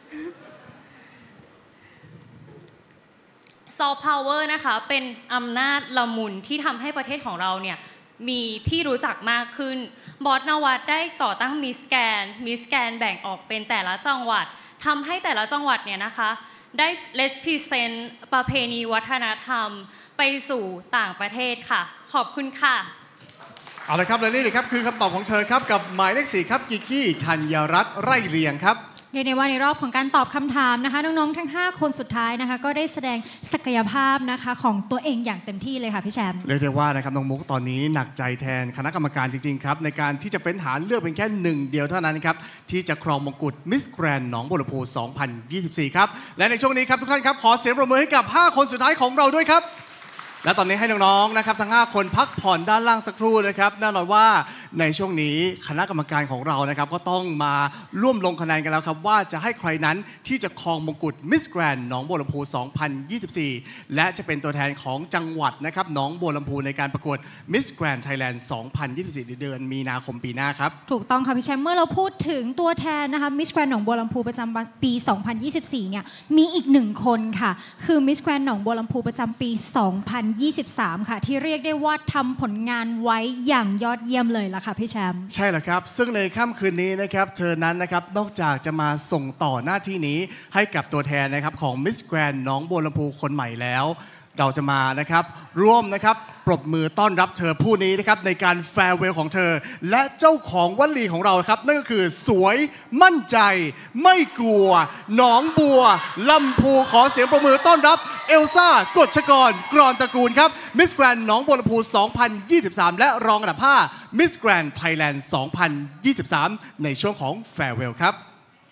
ซอฟต์พาวเวอร์นะคะเป็นอำนาจละมุนที่ทำให้ประเทศของเราเนี่ยมีที่รู้จักมากขึ้นบอสนวัตได้ก่อตั้งมิสแกนมิสแกนแบ่งออกเป็นแต่ละจังหวัดทำให้แต่ละจังหวัดเนี่ยนะคะได้เลสพรีเซนต์ประเพณีวัฒนธรรมไปสู่ต่างประเทศค่ะขอบคุณค่ะเอาละครับและนี่เลยครับคือคำตอบของเธอครับกับหมายเลขสี่ครับกิกกี้ธัญรัตน์ไร่เรียงครับเรียกได้ว่าในรอบของการตอบคำถามนะคะน้องๆทั้งห้าคนสุดท้ายนะคะก็ได้แสดงศักยภาพนะคะของตัวเองอย่างเต็มที่เลยค่ะพี่แชมป์เรียกได้ว่านะครับน้องมุกตอนนี้หนักใจแทนคณะกรรมการจริงๆครับในการที่จะเฟ้นหาเลือกเป็นแค่หนึ่งเดียวเท่านั้นครับที่จะครองมงกุฎมิสแกรนด์หนองบัวลำพู สองพันยี่สิบสี่ ครับและในช่วงนี้ครับทุกท่านครับขอเสียงปรบมือให้กับห้าคนสุดท้ายของเราด้วยครับและตอนนี้ให้น้องๆนะครับทั้งห้าคนพักผ่อนด้านล่างสักครู่นะครับแน่นอนว่าในช่วงนี้คณะกรรมการของเรานะครับก็ต้องมาร่วมลงคะแนนกันแล้วครับว่าจะให้ใครนั้นที่จะครองมงกุฎมิสแกรนด์หนองบัวลำพู สองพันยี่สิบสี่ และจะเป็นตัวแทนของจังหวัดนะครับหนองบัวลำพูในการประกวดมิสแกรนด์ไทยแลนด์ สองพันยี่สิบสี่ เดือนมีนาคมปีหน้าครับถูกต้องค่ะพี่แชมป์เมื่อเราพูดถึงตัวแทนนะคะมิสแกรนด์หนองบัวลำพูประจำปี สองพันยี่สิบสี่ เนี่ยมีอีกหนึ่งคนค่ะคือมิสแกรนด์หนองบัวลำพูประจำปี สองพันยี่สิบสาม ค่ะที่เรียกได้ว่าทำผลงานไว้อย่างยอดเยี่ยมเลยล่ะค่ะพี่แชมป์ใช่แล้วครับซึ่งในค่ำคืนนี้นะครับเธอนั้นนะครับนอกจากจะมาส่งต่อหน้าที่นี้ให้กับตัวแทนนะครับของมิสแกรนด์หนองบัวลำพูคนใหม่แล้วเราจะมานะครับร่วมนะครับปรบมือต้อนรับเธอผู้นี้นะครับในการแฟร์เวลของเธอและเจ้าของวลีของเราครับนั่นก็คือสวยมั่นใจไม่กลัวหนองบัวลำพูขอเสียงปรบมือต้อนรับเอลซ่ากฎชกรกรอนตระกูลครับมิสแกรนด์หนองบัวลำพู สองพันยี่สิบสาม และรองอันดับห้ามิสแกรนด์ไทยแลนด์ สองพันยี่สิบสาม ในช่วงของแฟร์เวลครับ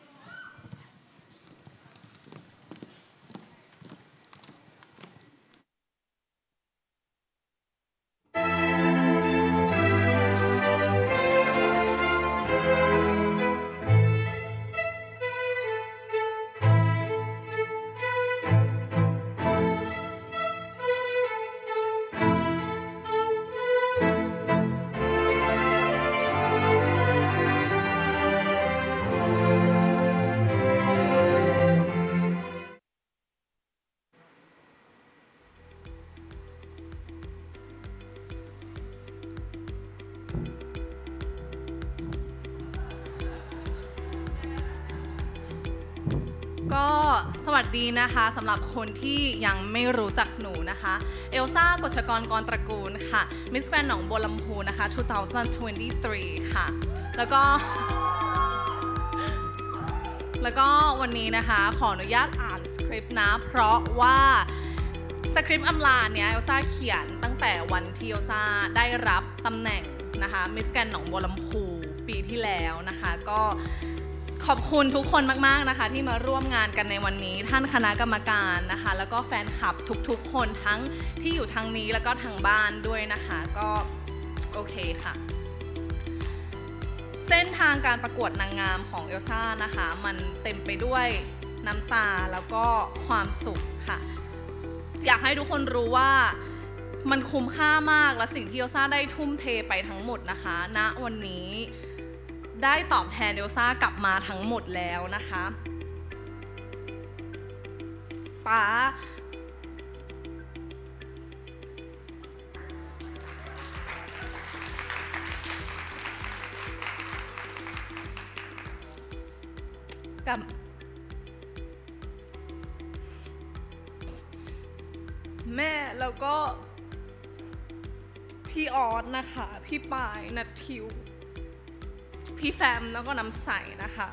ก็สวัสดีนะคะสำหรับคนที่ยังไม่รู้จักหนูนะคะเอลซ่ากฎชกรกรตระกูลค่ะมิสแกรนด์หนองบัวลำพูนะคะ สองพันยี่สิบสาม ค่ะแล้วก็แล้วก็วันนี้นะคะขออนุญาตอ่านสคริปต์นะเพราะว่าสคริปต์อำลาเนี่ยเอลซ่าเขียนตั้งแต่วันที่เอลซ่าได้รับตำแหน่งนะคะมิสแกรนด์หนองบัวลำพูปีที่แล้วนะคะก็ขอบคุณทุกคนมากๆนะคะที่มาร่วมงานกันในวันนี้ท่านคณะกรรมการนะคะแล้วก็แฟนคลับทุกๆคนทั้งที่อยู่ทางนี้แล้วก็ทางบ้านด้วยนะคะก็โอเคค่ะเส้นทางการประกวดนางงามของเอลซ่านะคะมันเต็มไปด้วยน้ำตาแล้วก็ความสุขค่ะอยากให้ทุกคนรู้ว่ามันคุ้มค่ามากและสิ่งที่เอลซ่าได้ทุ่มเทไปทั้งหมดนะคะณวันนี้ได้ตอบแทนเอลซ่ากลับมาทั้งหมดแล้วนะคะป๊ากับแม่ก็พี่ออสนะคะพี่ปายนัททิวพี่แฟมแล้วก็น้ำใสนะคะ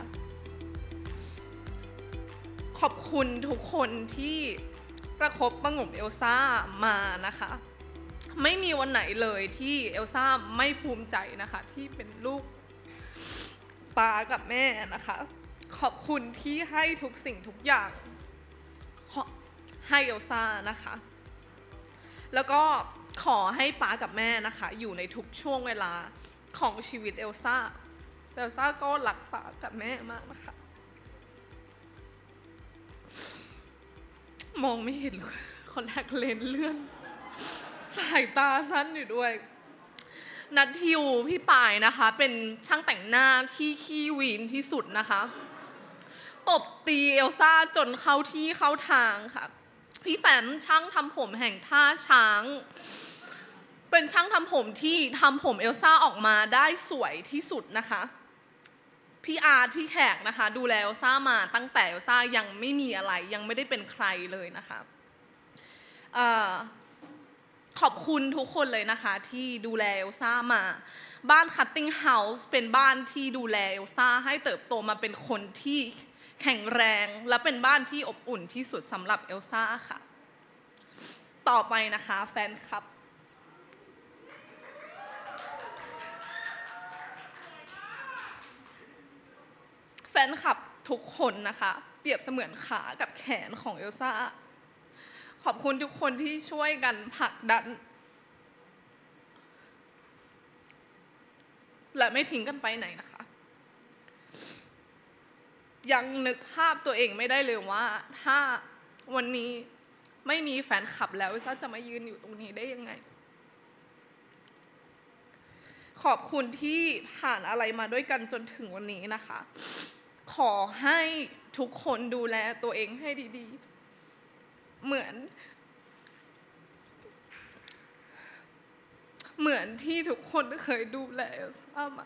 ขอบคุณทุกคนที่ประคบประหงมเอลซ่ามานะคะไม่มีวันไหนเลยที่เอลซ่าไม่ภูมิใจนะคะที่เป็นลูกป้ากับแม่นะคะขอบคุณที่ให้ทุกสิ่งทุกอย่างให้เอลซ่านะคะแล้วก็ขอให้ป้ากับแม่นะคะอยู่ในทุกช่วงเวลาของชีวิตเอลซ่าเอลซ่าก็รักป้ากับแม่มากนะคะมองไม่เห็นเลยคนแรกเลนเลื่อนสายตาสั้นอยู่ด้วยนัททิวพี่ปายนะคะเป็นช่างแต่งหน้าที่ขี้วีนที่สุดนะคะตบตีเอลซ่าจนเข้าที่เข้าทางค่ะพี่แฟมช่างทำผมแห่งท่าช้างเป็นช่างทำผมที่ทำผมเอลซ่าออกมาได้สวยที่สุดนะคะพี่อาร์ตพี่แขกนะคะดูแลเอลซ่ามาตั้งแต่เอลซ่ายังไม่มีอะไรยังไม่ได้เป็นใครเลยนะคะขอบคุณทุกคนเลยนะคะที่ดูแลเอลซ่ามาบ้าน Cutting House เป็นบ้านที่ดูแลเอลซ่าให้เติบโตมาเป็นคนที่แข็งแรงและเป็นบ้านที่อบอุ่นที่สุดสำหรับเอลซ่าค่ะต่อไปนะคะแฟนคลับแฟนคลับทุกคนนะคะเปรียบเสมือนขากับแขนของเอลซ่าขอบคุณทุกคนที่ช่วยกันผลักดันและไม่ทิ้งกันไปไหนนะคะยังนึกภาพตัวเองไม่ได้เลยว่าถ้าวันนี้ไม่มีแฟนคลับแล้วเอลซ่าจะมายืนอยู่ตรงนี้ได้ยังไงขอบคุณที่ผ่านอะไรมาด้วยกันจนถึงวันนี้นะคะขอให้ทุกคนดูแลตัวเองให้ดีๆเหมือนเหมือนที่ทุกคนเคยดูแลเอลซ่ามา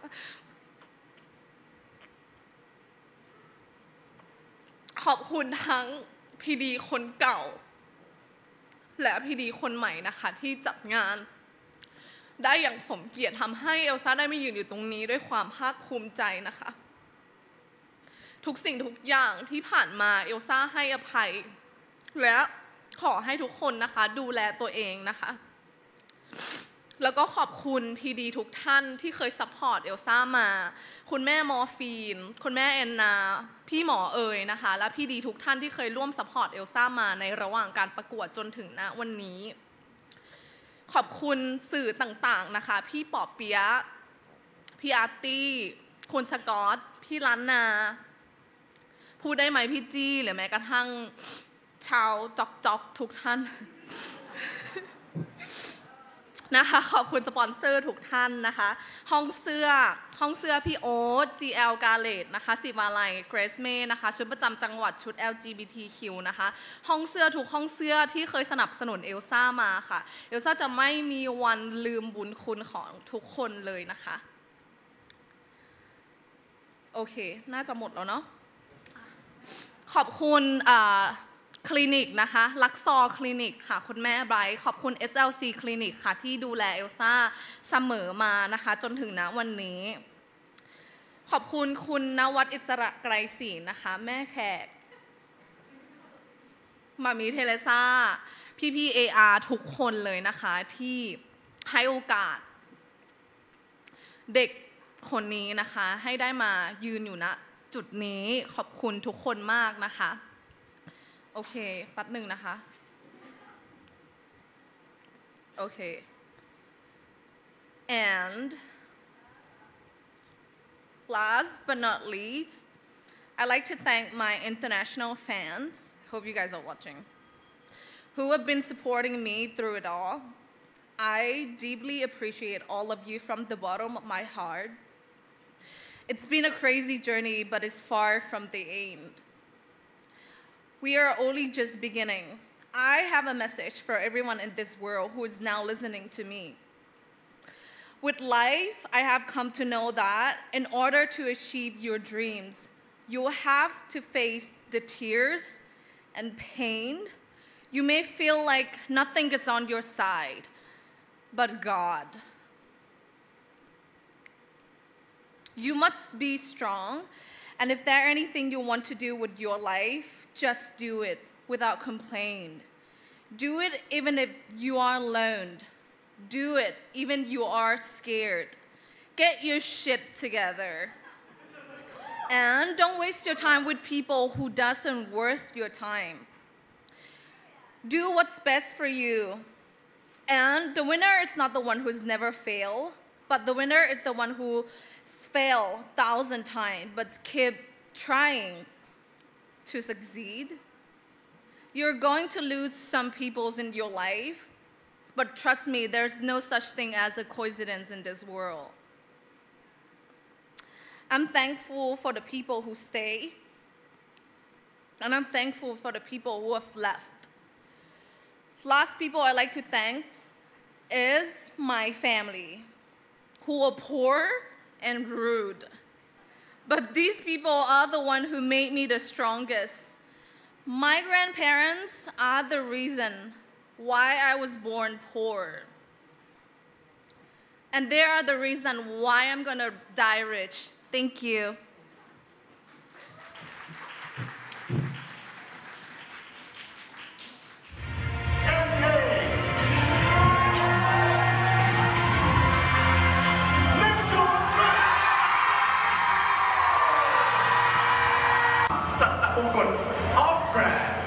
ขอบคุณทั้งพีดีคนเก่าและพีดีคนใหม่นะคะที่จัดงานได้อย่างสมเกียรติทำให้เอลซ่าได้มายืนอยู่ตรงนี้ด้วยความภาคภูมิใจนะคะทุกสิ่งทุกอย่างที่ผ่านมาเอลซ่าให้อภัยและขอให้ทุกคนนะคะดูแลตัวเองนะคะแล้วก็ขอบคุณพีดีทุกท่านที่เคยซัพพอร์ตเอลซ่ามาคุณแม่มอร์ฟีนคุณแม่แอนนาพี่หมอเอ๋ยนะคะและพีดีทุกท่านที่เคยร่วมซัพพอร์ตเอลซ่ามาในระหว่างการประกวดจนถึงณวันนี้ขอบคุณสื่อต่างๆนะคะพี่ปอเปียะพี่อาร์ตี้คุณสกอตพี่ล้านนาพูดได้ไหมพี่จี้หรือแม้กระทั่งชาวจอกจอกทุกท่านนะคะขอบคุณสปอนเซอร์ทุกท่านนะคะห้องเสื้อห้องเสื้อพี่โอ๊ต จี แอล Garlet นะคะสิวาลัยเกรซเม่นะคะชุดประจำจังหวัดชุด แอล จี บี ที คิว นะคะห้องเสื้อทุกห้องเสื้อที่เคยสนับสนุนเอลซ่ามาค่ะเอลซ่าจะไม่มีวันลืมบุญคุณของทุกคนเลยนะคะโอเคน่าจะหมดแล้วเนาะขอบคุณคลินิกนะคะลักซอคลินิกค่ะคุณแม่ไบรท์ขอบคุณ เอส แอล ซี คลินิกค่ะที่ดูแลเอลซ่าเสมอมานะคะจนถึงณวันนี้ขอบคุณคุณณวัฒน์อิสระไกรศรีนะคะแม่แขกมามีเทเลซ่าพี่พี่ เอ อาร์ ทุกคนเลยนะคะที่ให้โอกาสเด็กคนนี้นะคะให้ได้มายืนอยู่ณจุดนี้ขอบคุณทุกคนมากนะคะโอเคแป๊บหนึ่งนะคะโอเค and last but not least I'd like to thank my international fans hope you guys are watching who have been supporting me through it all I deeply appreciate all of you from the bottom of my heart it's been a crazy journey but it's far from the end We are only just beginning. I have a message for everyone in this world who is now listening to me. With life, I have come to know that in order to achieve your dreams, you will have to face the tears and pain. You may feel like nothing is on your side, but God. You must be strong, and if there anything you want to do with your life, just do it without complaint. Do it even if you are alone. Do it even you are scared. Get your shit together. And don't waste your time with people who doesn't worth your time. Do what's best for you. And the winner is not the one who's never failed, but the winner is the one who failed a thousand times but keep trying to succeed. You're going to lose some people in your life, but trust me, there's no such thing as a coincidence in this world. I'm thankful for the people who stay, and I'm thankful for the people who have left. Last people I'd like to thank is my family, who are poor and rude. But these people are the ones who made me the strongest. My grandparents are the reason why I was born poor. And they are the reason why I'm gonna die rich. Thank you. สัตตมงคลออฟแกรนด์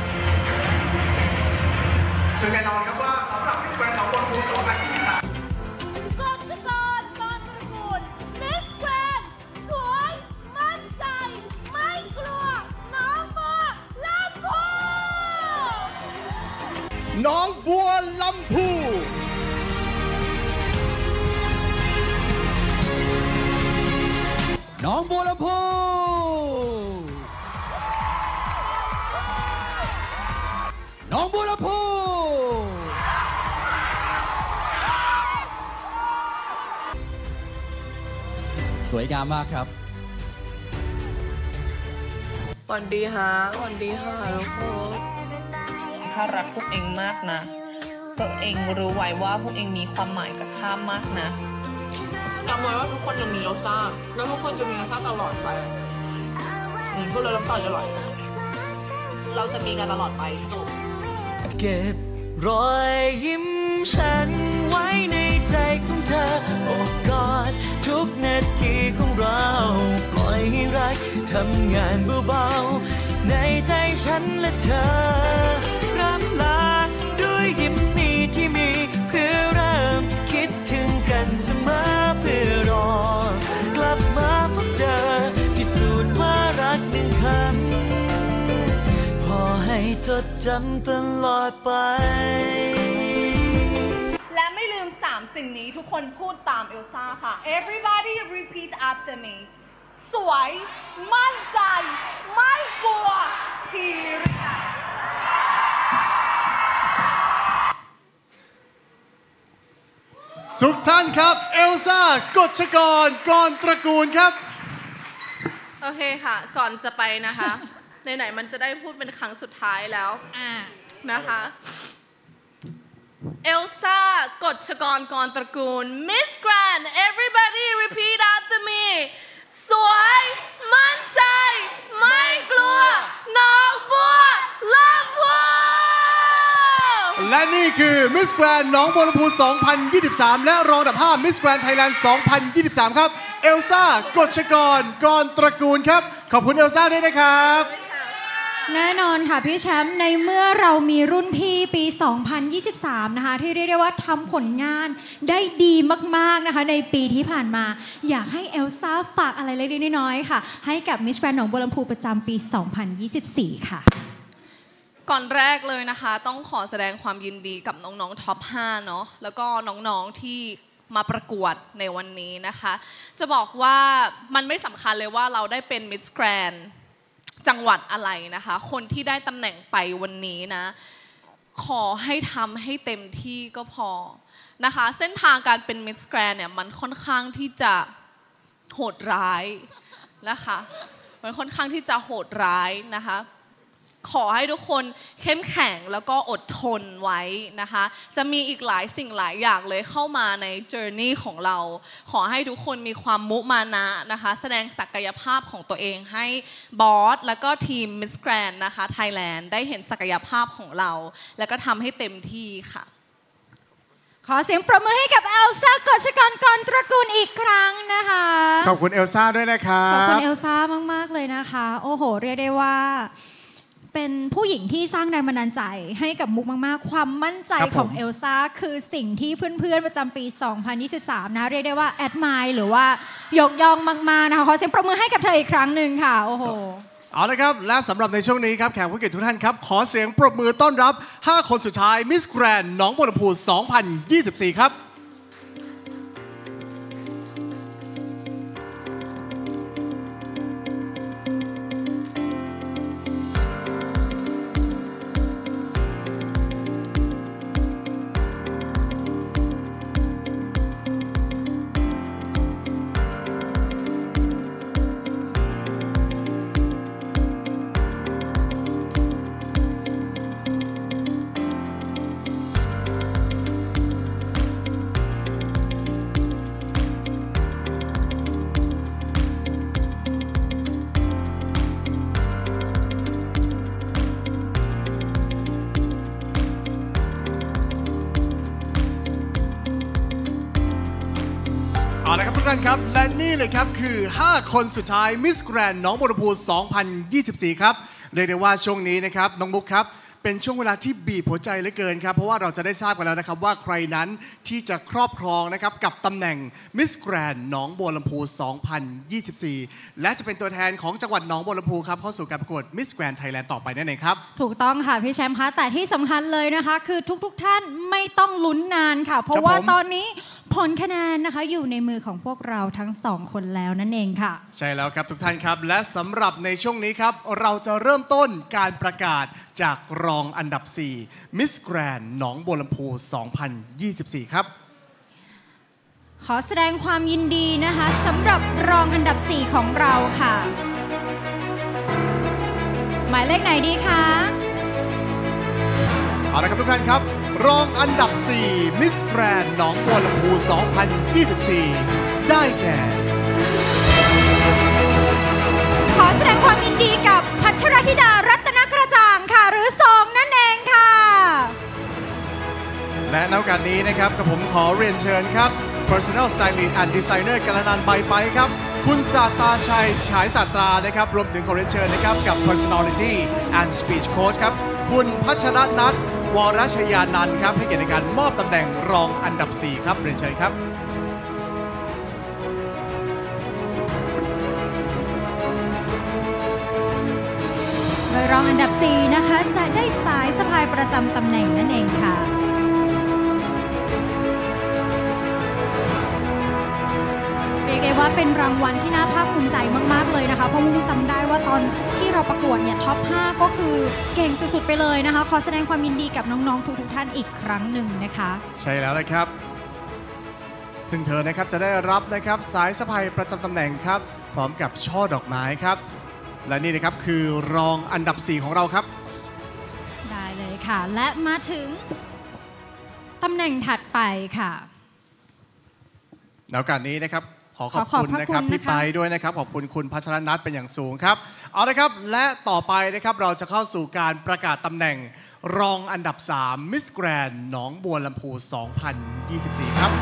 ซึ่งแน่นอนครับว่าสำหรับมิสแกรนด์ของบอลพูสองพันยี่สิบสามกฎชกรกรตระกูลมิสแกรนด์สวยมั่นใจไม่กลัวน้องบัวลำพูน้องบัวลำพูน้องบัวลำพูน้องบัวลำพูสวยงามมากครับสวัสดีฮะสวัสดีค่ะทุกคนข้ารักพวกเองมากนะพวกเองรู้ไว้ว่าพวกเองมีความหมายกับข้ามากนะจำไว้ว่าทุกคนจะมีเอลซ่าแล้วทุกคนจะมีเอลซ่าตลอดไปอืมก็เลยน้ำตาจะไหลเราจะมีกันตลอดไปจบเก็บรอยยิ้มฉันไว้ในใจของเธอโอบกอดทุกนาทีของเราปล่อยให้รักทำงานเบาๆในใจฉันและเธอรับลาด้วยยิ้มนี้ที่มีเพื่อเริ่มคิดถึงกันเสมอเพื่อรอกลับมาพบเจอพิสูจน์ว่ารักหนึ่งคำพอให้จดจำตลอดไปและไม่ลืมสามสิ่งนี้ทุกคนพูดตามเอลซ่าค่ะ Everybody repeat after me สวยมั่นใจไม่กลัวพีเรียดทุกท่านครับเอลซ่ากฎชกรกรตระกูลครับโอเคค่ะก่อนจะไปนะคะไหนๆมันจะได้พูดเป็นครั้งสุดท้ายแล้วนะคะเอลซ่ากฎชกรกรตระกูล Miss Grand Everybody repeat after me สวยมั่นใจไม่กลัวน้องบัวลำพูและนี่คือมิสแกรนด์หนองบัวลำพูสองพันยี่สิบสามและรองอันดับห้ามิสแกรนด์ไทยแลนด์สองพันยี่สิบสามครับเอลซ่ากฎชกรกรตระกูลครับขอบคุณเอลซ่าด้วยนะครับแน่นอนค่ะพี่แชมป์ในเมื่อเรามีรุ่นพี่ปีสองพันยี่สิบสามนะคะที่เรียกได้ว่าทำผลงานได้ดีมากๆนะคะในปีที่ผ่านมาอยากให้เอลซ่าฝากอะไรเล็กๆน้อยๆค่ะให้กับมิสแกรนด์หนองบัวลำพูประจำปีสองพันยี่สิบสี่ค่ะก่อนแรกเลยนะคะต้องขอแสดงความยินดีกับน้องๆท็อปห้าเนาะแล้วก็น้องๆที่มาประกวดในวันนี้นะคะจะบอกว่ามันไม่สำคัญเลยว่าเราได้เป็นมิสแกรนด์จังหวัดอะไรนะคะคนที่ได้ตำแหน่งไปวันนี้นะขอให้ทำให้เต็มที่ก็พอนะคะเส้นทางการเป็นมิสแกรนด์เนี่ยมันค่อนข้างที่จะโหดร้ายนะคะมันค่อนข้างที่จะโหดร้ายนะคะขอให้ทุกคนเข้มแข็งแล้วก็อดทนไว้นะคะจะมีอีกหลายสิ่งหลายอย่างเลยเข้ามาใน journey ของเราขอให้ทุกคนมีความมุมานะนะคะแสดงศักยภาพของตัวเองให้บอสแล้วก็ทีม Miss Grand นะคะ Thailand ได้เห็นศักยภาพของเราแล้วก็ทำให้เต็มที่ค่ะขอเสียงปรบมือให้กับเอลซ่ากฎชกรกรตระกูลอีกครั้งนะคะขอบคุณเอลซ่าด้วยนะครับขอบคุณเอลซ่ามากๆเลยนะคะโอ้โหเรียกได้ว่าเป็นผู้หญิงที่สร้างแรงบันดาลใจให้กับมุกมากๆความมั่นใจของเอลซ่าคือสิ่งที่เพื่อนๆประจำปีสองพันยี่สิบสามนะเรียกได้ว่าแอดมายหรือว่ายกย่องมากๆนะคะขอเสียงปรบมือให้กับเธออีกครั้งหนึ่งค่ะโอ้โหเอาละครับและสำหรับในช่วงนี้ครับแขกผู้เกียรติทุกท่านครับขอเสียงปรบมือต้อนรับห้าคนสุดท้าย Miss Grand หนองบัวลำพูสองพันยี่สิบสี่ครับเอาละครับทุกท่านครับและนี่เลยครับคือห้าคนสุดท้าย Miss Grand หนองบัวลำพูสองพันยี่สิบสี่ครับเรียกได้ว่าช่วงนี้นะครับน้องมุกครับเป็นช่วงเวลาที่บีบหัวใจเหลือเกินครับเพราะว่าเราจะได้ทราบกันแล้วนะครับว่าใครนั้นที่จะครอบครองนะครับกับตำแหน่ง Miss Grand หนองบัวลำพูสองพันยี่สิบสี่และจะเป็นตัวแทนของจังหวัดหนองบัวลำพูครับเข้าสู่การประกวด Miss Grand Thailand ต่อไปนั่นเองครับถูกต้องค่ะพี่แชมป์คะแต่ที่สำคัญเลยนะคะคือทุกๆท่านไม่ต้องลุ้นนานค่ะเพราะว่าตอนนี้ผลคะแนนนะคะอยู่ในมือของพวกเราทั้งสองคนแล้วนั่นเองค่ะใช่แล้วครับทุกท่านครับและสำหรับในช่วงนี้ครับเราจะเริ่มต้นการประกาศจากรองอันดับสี่ Miss Grand หนองบัวลำพูสองพันยี่สิบสี่ครับขอแสดงความยินดีนะคะสำหรับรองอันดับสี่ของเราค่ะหมายเลขไหนดีคะเอาละครับทุกท่านครับรองอันดับสี่ Miss Grand หนองบัวลำพูสองพันยี่สิบสี่ได้แก่ขอแสดงความยินดีกับพัชรธิดารัตนกระจ่างค่ะหรือสองนั่นเองค่ะและในโอกาสนี้นะครับกับผมขอเรียนเชิญครับ Personal Stylist and Designer กัลนันท์ใบไปครับคุณศาสตราชัยฉายศาสตรานะครับรวมถึงขอเรียนเชิญนะครับกับ Personality and Speech Coach ครับคุณพัชรนัทวรชยานันท์ครับให้เกียรติในการมอบตำแหน่งรองอันดับสี่ครับเรียนเชิญครับโดยรองอันดับสี่นะคะจะได้สายสะพายประจำตำแหน่งนั่นเองค่ะเรียกได้ว่าเป็นรางวัลที่น่าภาคภูมิใจมากๆเลยนะคะเพราะมุกจำได้ว่าตอนที่เราประกวดเนี่ยท็อปห้าก็คือเก่งสุดๆไปเลยนะคะขอแสดงความยินดีกับน้องๆทุกๆท่านอีกครั้งหนึ่งนะคะใช่แล้วนะครับซึ่งเธอนะครับจะได้รับนะครับสายสะพายประจำตำแหน่งครับพร้อมกับช่อดอกไม้ครับและนี่นะครับคือรองอันดับสี่ของเราครับได้เลยค่ะและมาถึงตำแหน่งถัดไปค่ะในโอกาสนี้นะครับขอขอบคุณนะครับพี่ไปด้วยนะครับขอบคุณคุณพัชรนัทเป็นอย่างสูงครับเอาละครับและต่อไปนะครับเราจะเข้าสู่การประกาศตำแหน่งรองอันดับสาม Miss Grand หนองบัวลำพูสองพันยี่สิบสี่ครับ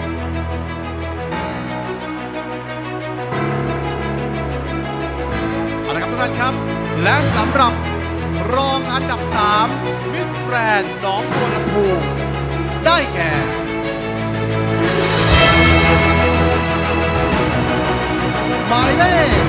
เอาละครับทุกท่านครับและสำหรับรองอันดับสาม Miss Grand หนองบัวลำพูได้แก่หมายเลข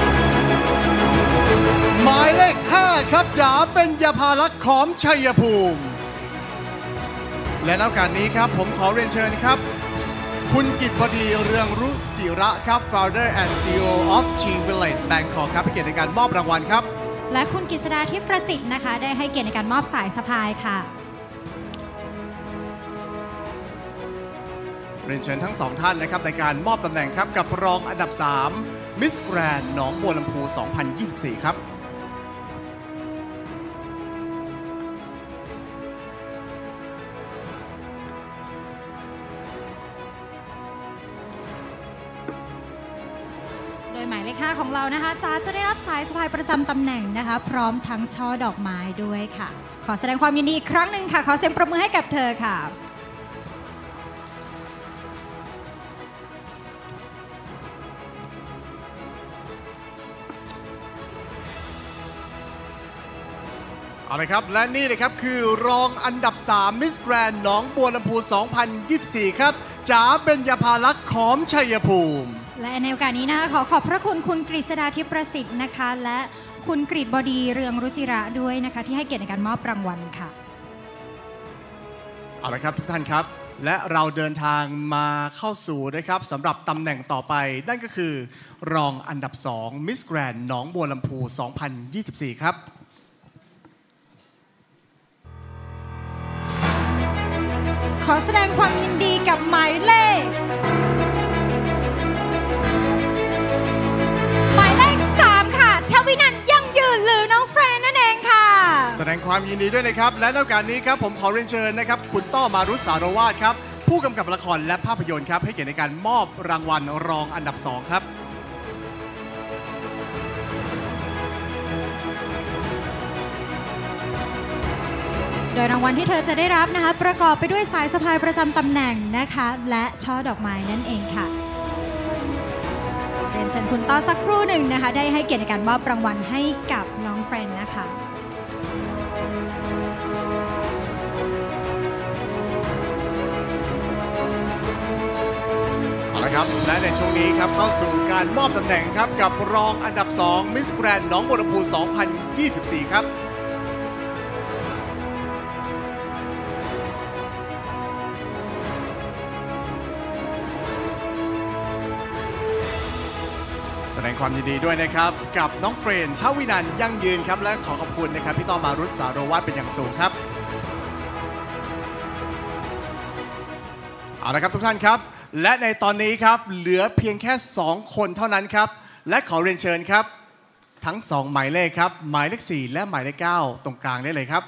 หมายเลขห้าครับจ๋าเป็นยาภาลักษณ์ของชัยภูมิและในโอกาสนี้ครับผมขอเรียนเชิญครับคุณกิตพดีเรืองรุจิระครับ Founder and ซี อี โอ of G Village Bangkok ครับให้เกียรติในการมอบรางวัลครับและคุณกฤษดาทิพย์ประสิทธิ์นะคะได้ให้เกียรติในการมอบสายสะพายค่ะเรียนเชิญทั้งสองท่านนะครับในการมอบตำแหน่งครับกับรองอันดับสาม Miss Grand หนองบัวลำพูสองพันยี่สิบสี่ครับหมายเลขห้าของเรานะคะจ๋าจะได้รับสายสะพายประจำตำแหน่งนะคะพร้อมทั้งช่อดอกไม้ด้วยค่ะขอแสดงความยินดีอีกครั้งหนึ่งค่ะขอเสียงปรบมือให้กับเธอค่ะเอาละครับและนี่นะครับคือรองอันดับสาม Miss Grand หนองบัวลำพู สองพันยี่สิบสี่ ครับจ๋าเบญญภาลักษณ์ขอมชัยภูมิและในโอกาสนี้นะคะขอขอบพระคุณคุณกฤษดาทิพย์ประสิทธิ์นะคะและคุณกฤษบดีเรืองรุจิระด้วยนะคะที่ให้เกียรติในการมอบรางวัลค่ะเอาละครับทุกท่านครับและเราเดินทางมาเข้าสู่นะครับสำหรับตำแหน่งต่อไปนั่นก็คือรองอันดับสอง Miss Grand หนองบัวลำพู สองพันยี่สิบสี่ ครับขอแสดงความยินดีกับหมายเลขหมายเลขสามค่ะทวินันท์ยั่งยืนหรือน้องเฟรนนั่นเองค่ะแสดงความยินดีด้วยนะครับและในโอกาสนี้ครับผมขอเรียนเชิญนะครับคุณต้อมารุตสารวาทครับผู้กำกับละครและภาพยนตร์ครับให้เกียรติในการมอบรางวัลรองอันดับสองครับโดยรางวัลที่เธอจะได้รับนะคะประกอบไปด้วยสายสะพายประจำตำแหน่งนะคะและช่อดอกไม้นั่นเองค่ะเรียนเชิญคุณต้อสักครู่หนึ่งนะคะได้ให้เกียรติในการมอบรางวัลให้กับน้องเฟรนนะคะเอาละครับและในช่วงนี้ครับเข้าสู่การมอบตำแหน่งครับกับรองอันดับสอง Miss Grand หนองบัวลำพู สองพันยี่สิบสี่ ครับแสดงความยินดีด้วยนะครับกับน้องเฟรนชวินันท์ยั่งยืนครับและขอขอบคุณนะครับพี่ต้อมารุตสารวาทเป็นอย่างสูงครับเอาละครับทุกท่านครับและในตอนนี้ครับเหลือเพียงแค่สองคนเท่านั้นครับและขอเรียนเชิญครับทั้งสองหมายเลขครับหมายเลขสี่และหมายเลขเก้าตรงกลางได้เลยครับ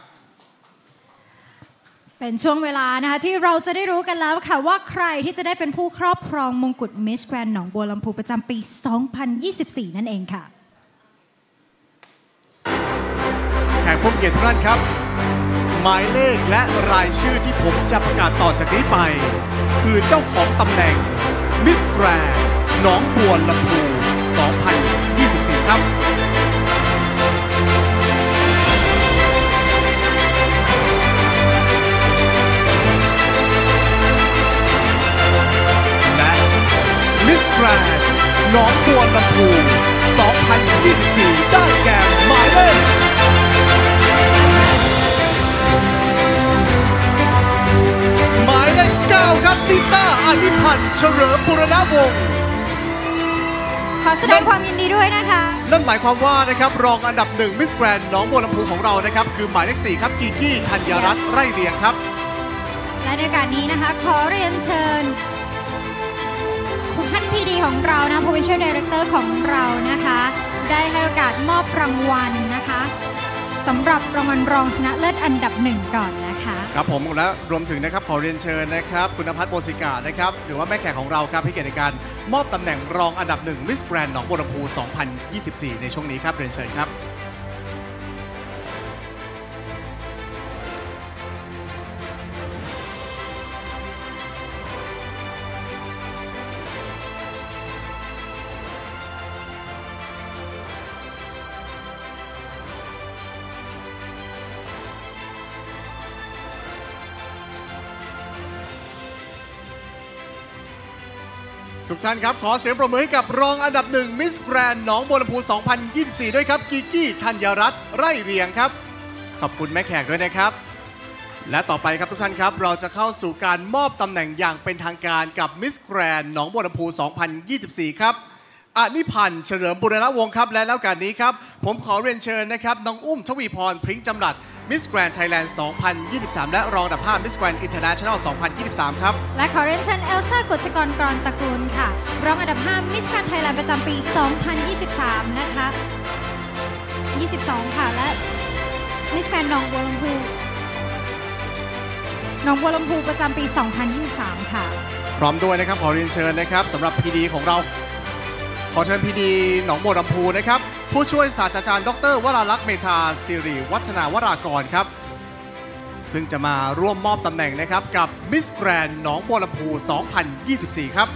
เป็นช่วงเวลานะคะที่เราจะได้รู้กันแล้วค่ะว่าใครที่จะได้เป็นผู้ครอบครองมงกุฎ Miss Grand หนองบัวลำพูประจำปี สองพันยี่สิบสี่ นั่นเองค่ะแขกผู้เกียรติทุกท่านครับหมายเลขและรายชื่อที่ผมจะประกาศต่อจากนี้ไปคือเจ้าของตำแหน่ง Miss Grand หนองบัวลำพู สองพันยี่สิบสี่ ครับMiss Grand หนองบัวลำพู สองพันยี่สิบสี่ ได้แก่หมายเลขหมายเลขเก้าครับติต้าอนิพันธ์เฉลิมบุรณวงศ์ขอแสดงความยินดีด้วยนะคะนั่นหมายความว่านะครับรองอันดับหนึ่ง Miss Grand หนองบัวลำพูของเรานะครับคือหมายเลขสี่ครับกีกี้ธัญรัตน์ไร่เรียงครับและในโอกาสนี้นะคะขอเรียนเชิญคุณท่านพีดีของเรานะ Provincial Director ของเรานะคะได้ให้โอกาสมอบรางวัลนะคะสำหรับรางวัลรองชนะเลิศอันดับหนึ่งก่อนนะคะครับผมและรวมถึงนะครับขอเรียนเชิญนะครับคุณณภัทรโบสิกานะครับหรือว่าแม่แขกของเราครับให้เกียรติในการมอบตำแหน่งรองอันดับหนึ่ง Miss Grand หนองบัวลำพู สองพันยี่สิบสี่ ในช่วงนี้ครับเรียนเชิญครับทุกท่านครับขอเสียงปรบมือให้กับรองอันดับหนึ่ง Miss Grand หนองบัวลำพู สองพันยี่สิบสี่ ด้วยครับกีกี้ธัญรัตน์ไร่เรียงครับขอบคุณแม่แขกด้วยนะครับและต่อไปครับทุกท่านครับเราจะเข้าสู่การมอบตำแหน่งอย่างเป็นทางการกับ Miss Grand หนองบัวลำพู สองพันยี่สิบสี่ ครับอนิพันธ์เฉลิมบุรณวงศ์ครับและแล้วกันนี้ครับผมขอเรียนเชิญนะครับน้องอุ้มทวีพรพริ้งจำรัด Miss Grand Thailand สองพันยี่สิบสาม และรองอันดับห้า Miss Grand International สองพันยี่สิบสาม ครับและขอเรียนเชิญเอลซ่ากฤษกรกรตระกูลค่ะรองอันดับห้า Miss Grand Thailand ประจำปี สองพันยี่สิบสาม นะคะยี่สิบสอง ค่ะและ Miss Grand หนองบัวลำพูหนองบัวลำพูประจำปี สองพันยี่สิบสาม ค่ะพร้อมด้วยนะครับขอเรียนเชิญนะครับสำหรับ พี ดี ของเราขอเชิญพีดีหนองบัวลำพูนะครับผู้ช่วยศาสตราจารย์ดรวราลักษณ์เมธาสิริวัฒนาวรากรครับซึ่งจะมาร่วมมอบตำแหน่งนะครับกับ Miss Grand หนองบัวลำพู สองพันยี่สิบสี่ ครับ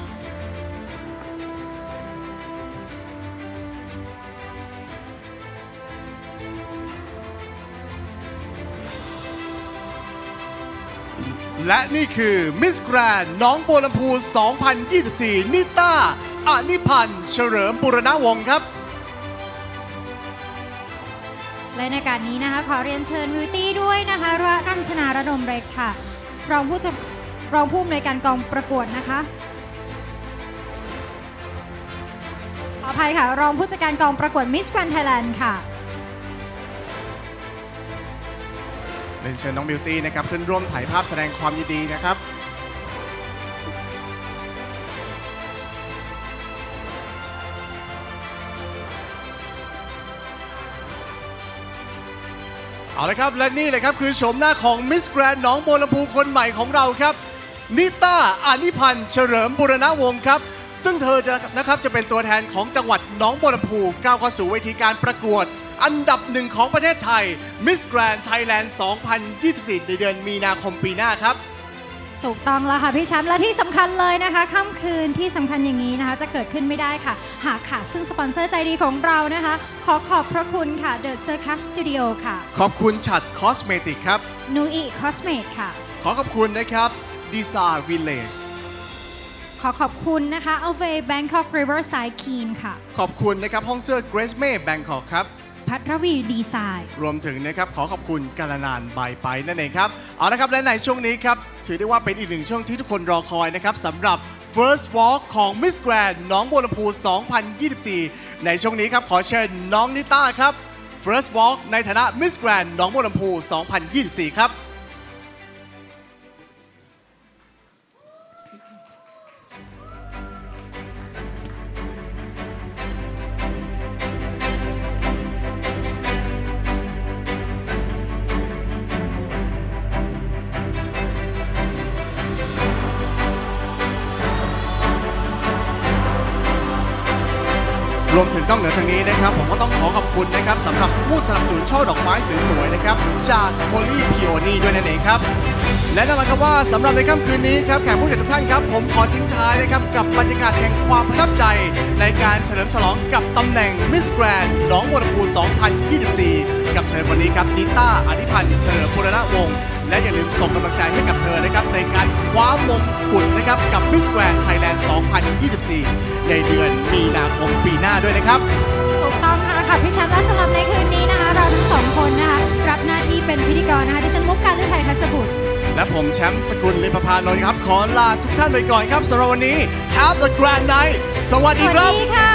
และนี่คือ Miss Grand หนองบัวลำพู สองพันยี่สิบสี่ นิต้า อนิพันธ์ เฉลิมบุรณวงศ์ครับและในการนี้นะคะขอเรียนเชิญวิวตี้ด้วยนะคะรัญชนาระดมเร็กค่ะรองผู้รองผู้อำนวยการกองประกวดนะคะขออภัยค่ะรองผู้จัดการกองประกวด Miss Grand Thailand ค่ะเรียนเชิญน้องบิวตี้นะครับขึ้นร่วมถ่ายภาพแสดงความยินดีนะครับเอาละครับและนี่เลยครับคือโฉมหน้าของ Miss Grand หนองบัวลำพูคนใหม่ของเราครับนิต้า อนิพันธ์ เฉลิมบุรณวงศ์ครับซึ่งเธอจะนะครับจะเป็นตัวแทนของจังหวัดหนองบัวลำพูก้าวเข้าสู่เวทีการประกวดอันดับหนึ่งของประเทศไทย Miss Grand Thailand สองพันยี่สิบสี่ ในเดือนมีนาคมปีหน้าครับถูกต้องแล้วค่ะพี่แชมป์และที่สำคัญเลยนะคะค่ำคืนที่สำคัญอย่างนี้นะคะจะเกิดขึ้นไม่ได้ค่ะหากขาดซึ่งสปอนเซอร์ใจดีของเรานะคะขอขอบพระคุณค่ะ The Circus Studio ค่ะขอบคุณฉัดคอสเมติกครับนูอิคอสเมตค่ะขอขอบคุณนะครับ Design Village ขอขอบคุณนะคะ Alve Bangkok Riverside Keen ค่ะขอบคุณนะครับห้องเสื้อ Grace May Bangkok ครับพัทรวีดีไซน์รวมถึงนะครับขอขอบคุณกาลนานบายไปนั่นเองครับเอาละครับและในช่วงนี้ครับถือได้ว่าเป็นอีกหนึ่งช่วงที่ทุกคนรอคอยนะครับสำหรับ First Walk ของ Miss Grand หนองบัวลำพู สองพันยี่สิบสี่ ในช่วงนี้ครับขอเชิญน้องนิต้าครับ First Walk ในฐานะ Miss Grand หนองบัวลำพู สองพันยี่สิบสี่ ครับรวมถึงต้องเหนือทางนี้นะครับผมก็ต้องขอขอบคุณนะครับสำหรับผู้สนับสนุนช่อดอกไม้สวยๆนะครับจากโพลีพิโอนีด้วยนั่นเองครับและนั่นแหละครับว่าสำหรับในค่ำคืนนี้ครับแขกผู้เกียรติทุกท่านครับผมขอทิ้งท้ายนะครับกับบรรยากาศแห่งความประทับใจในการเฉลิมฉลองกับตำแหน่ง Miss Grand หนองบัวลำพู สองพันยี่สิบสี่ กับเธอคนนี้ครับนิต้า อนิพันธ์ เฉลิมบุรณวงศ์และอย่าลืมส่งกำลังใจให้กับเธอนะครับในการคว้ามงกุฎนะครับกับ Miss Grand Thailand สองพันยี่สิบสี่ ในเดือนมีนาคมปีหน้าด้วยนะครับถูกต้องค่ะพี่แชมป์และสำหรับในคืนนี้นะคะเราทั้งสองคนนะคะรับหน้าที่เป็นพิธีกรนะคะดิฉันมุกการฤทัยทัศบุตรและผมแชมป์สกุลลิปพานนท์ครับขอลาทุกท่านไปก่อนครับสำหรับวันนี้ Have a grand night สวัสดีครับสวัสดีค่ะ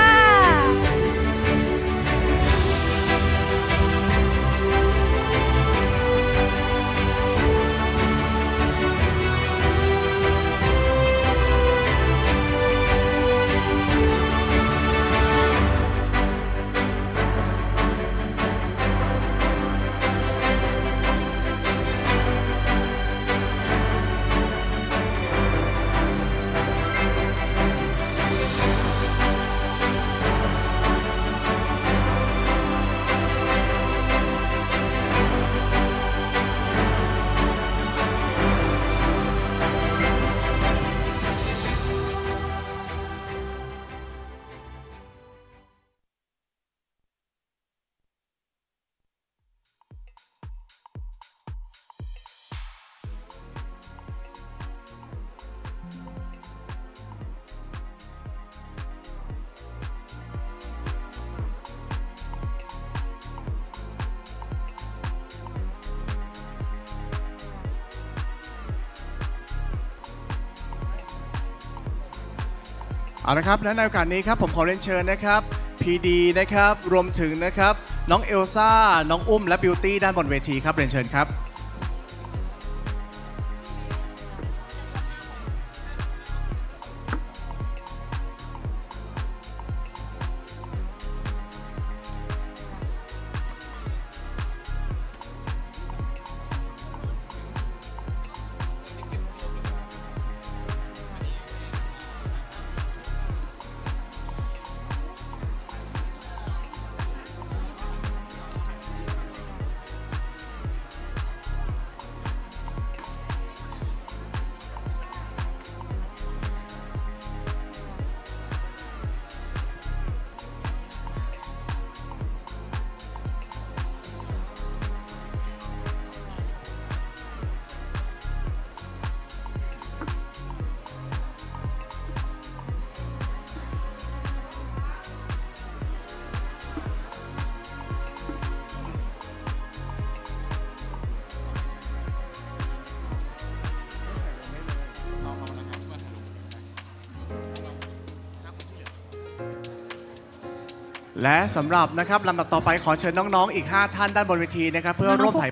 เอาละครับและในโอกาสนี้ครับผมขอเรียนเชิญนะครับพีดีนะครับรวมถึงนะครับน้องเอลซ่าน้องอุ้มและบิวตี้ด้านบนเวทีครับเรียนเชิญครับคและสำหรับนะครับลำดับต่อไปขอเชิญน้องๆอีกห้าท่านด้านบนเวทีนะครับเพื่อร่วมถ่าย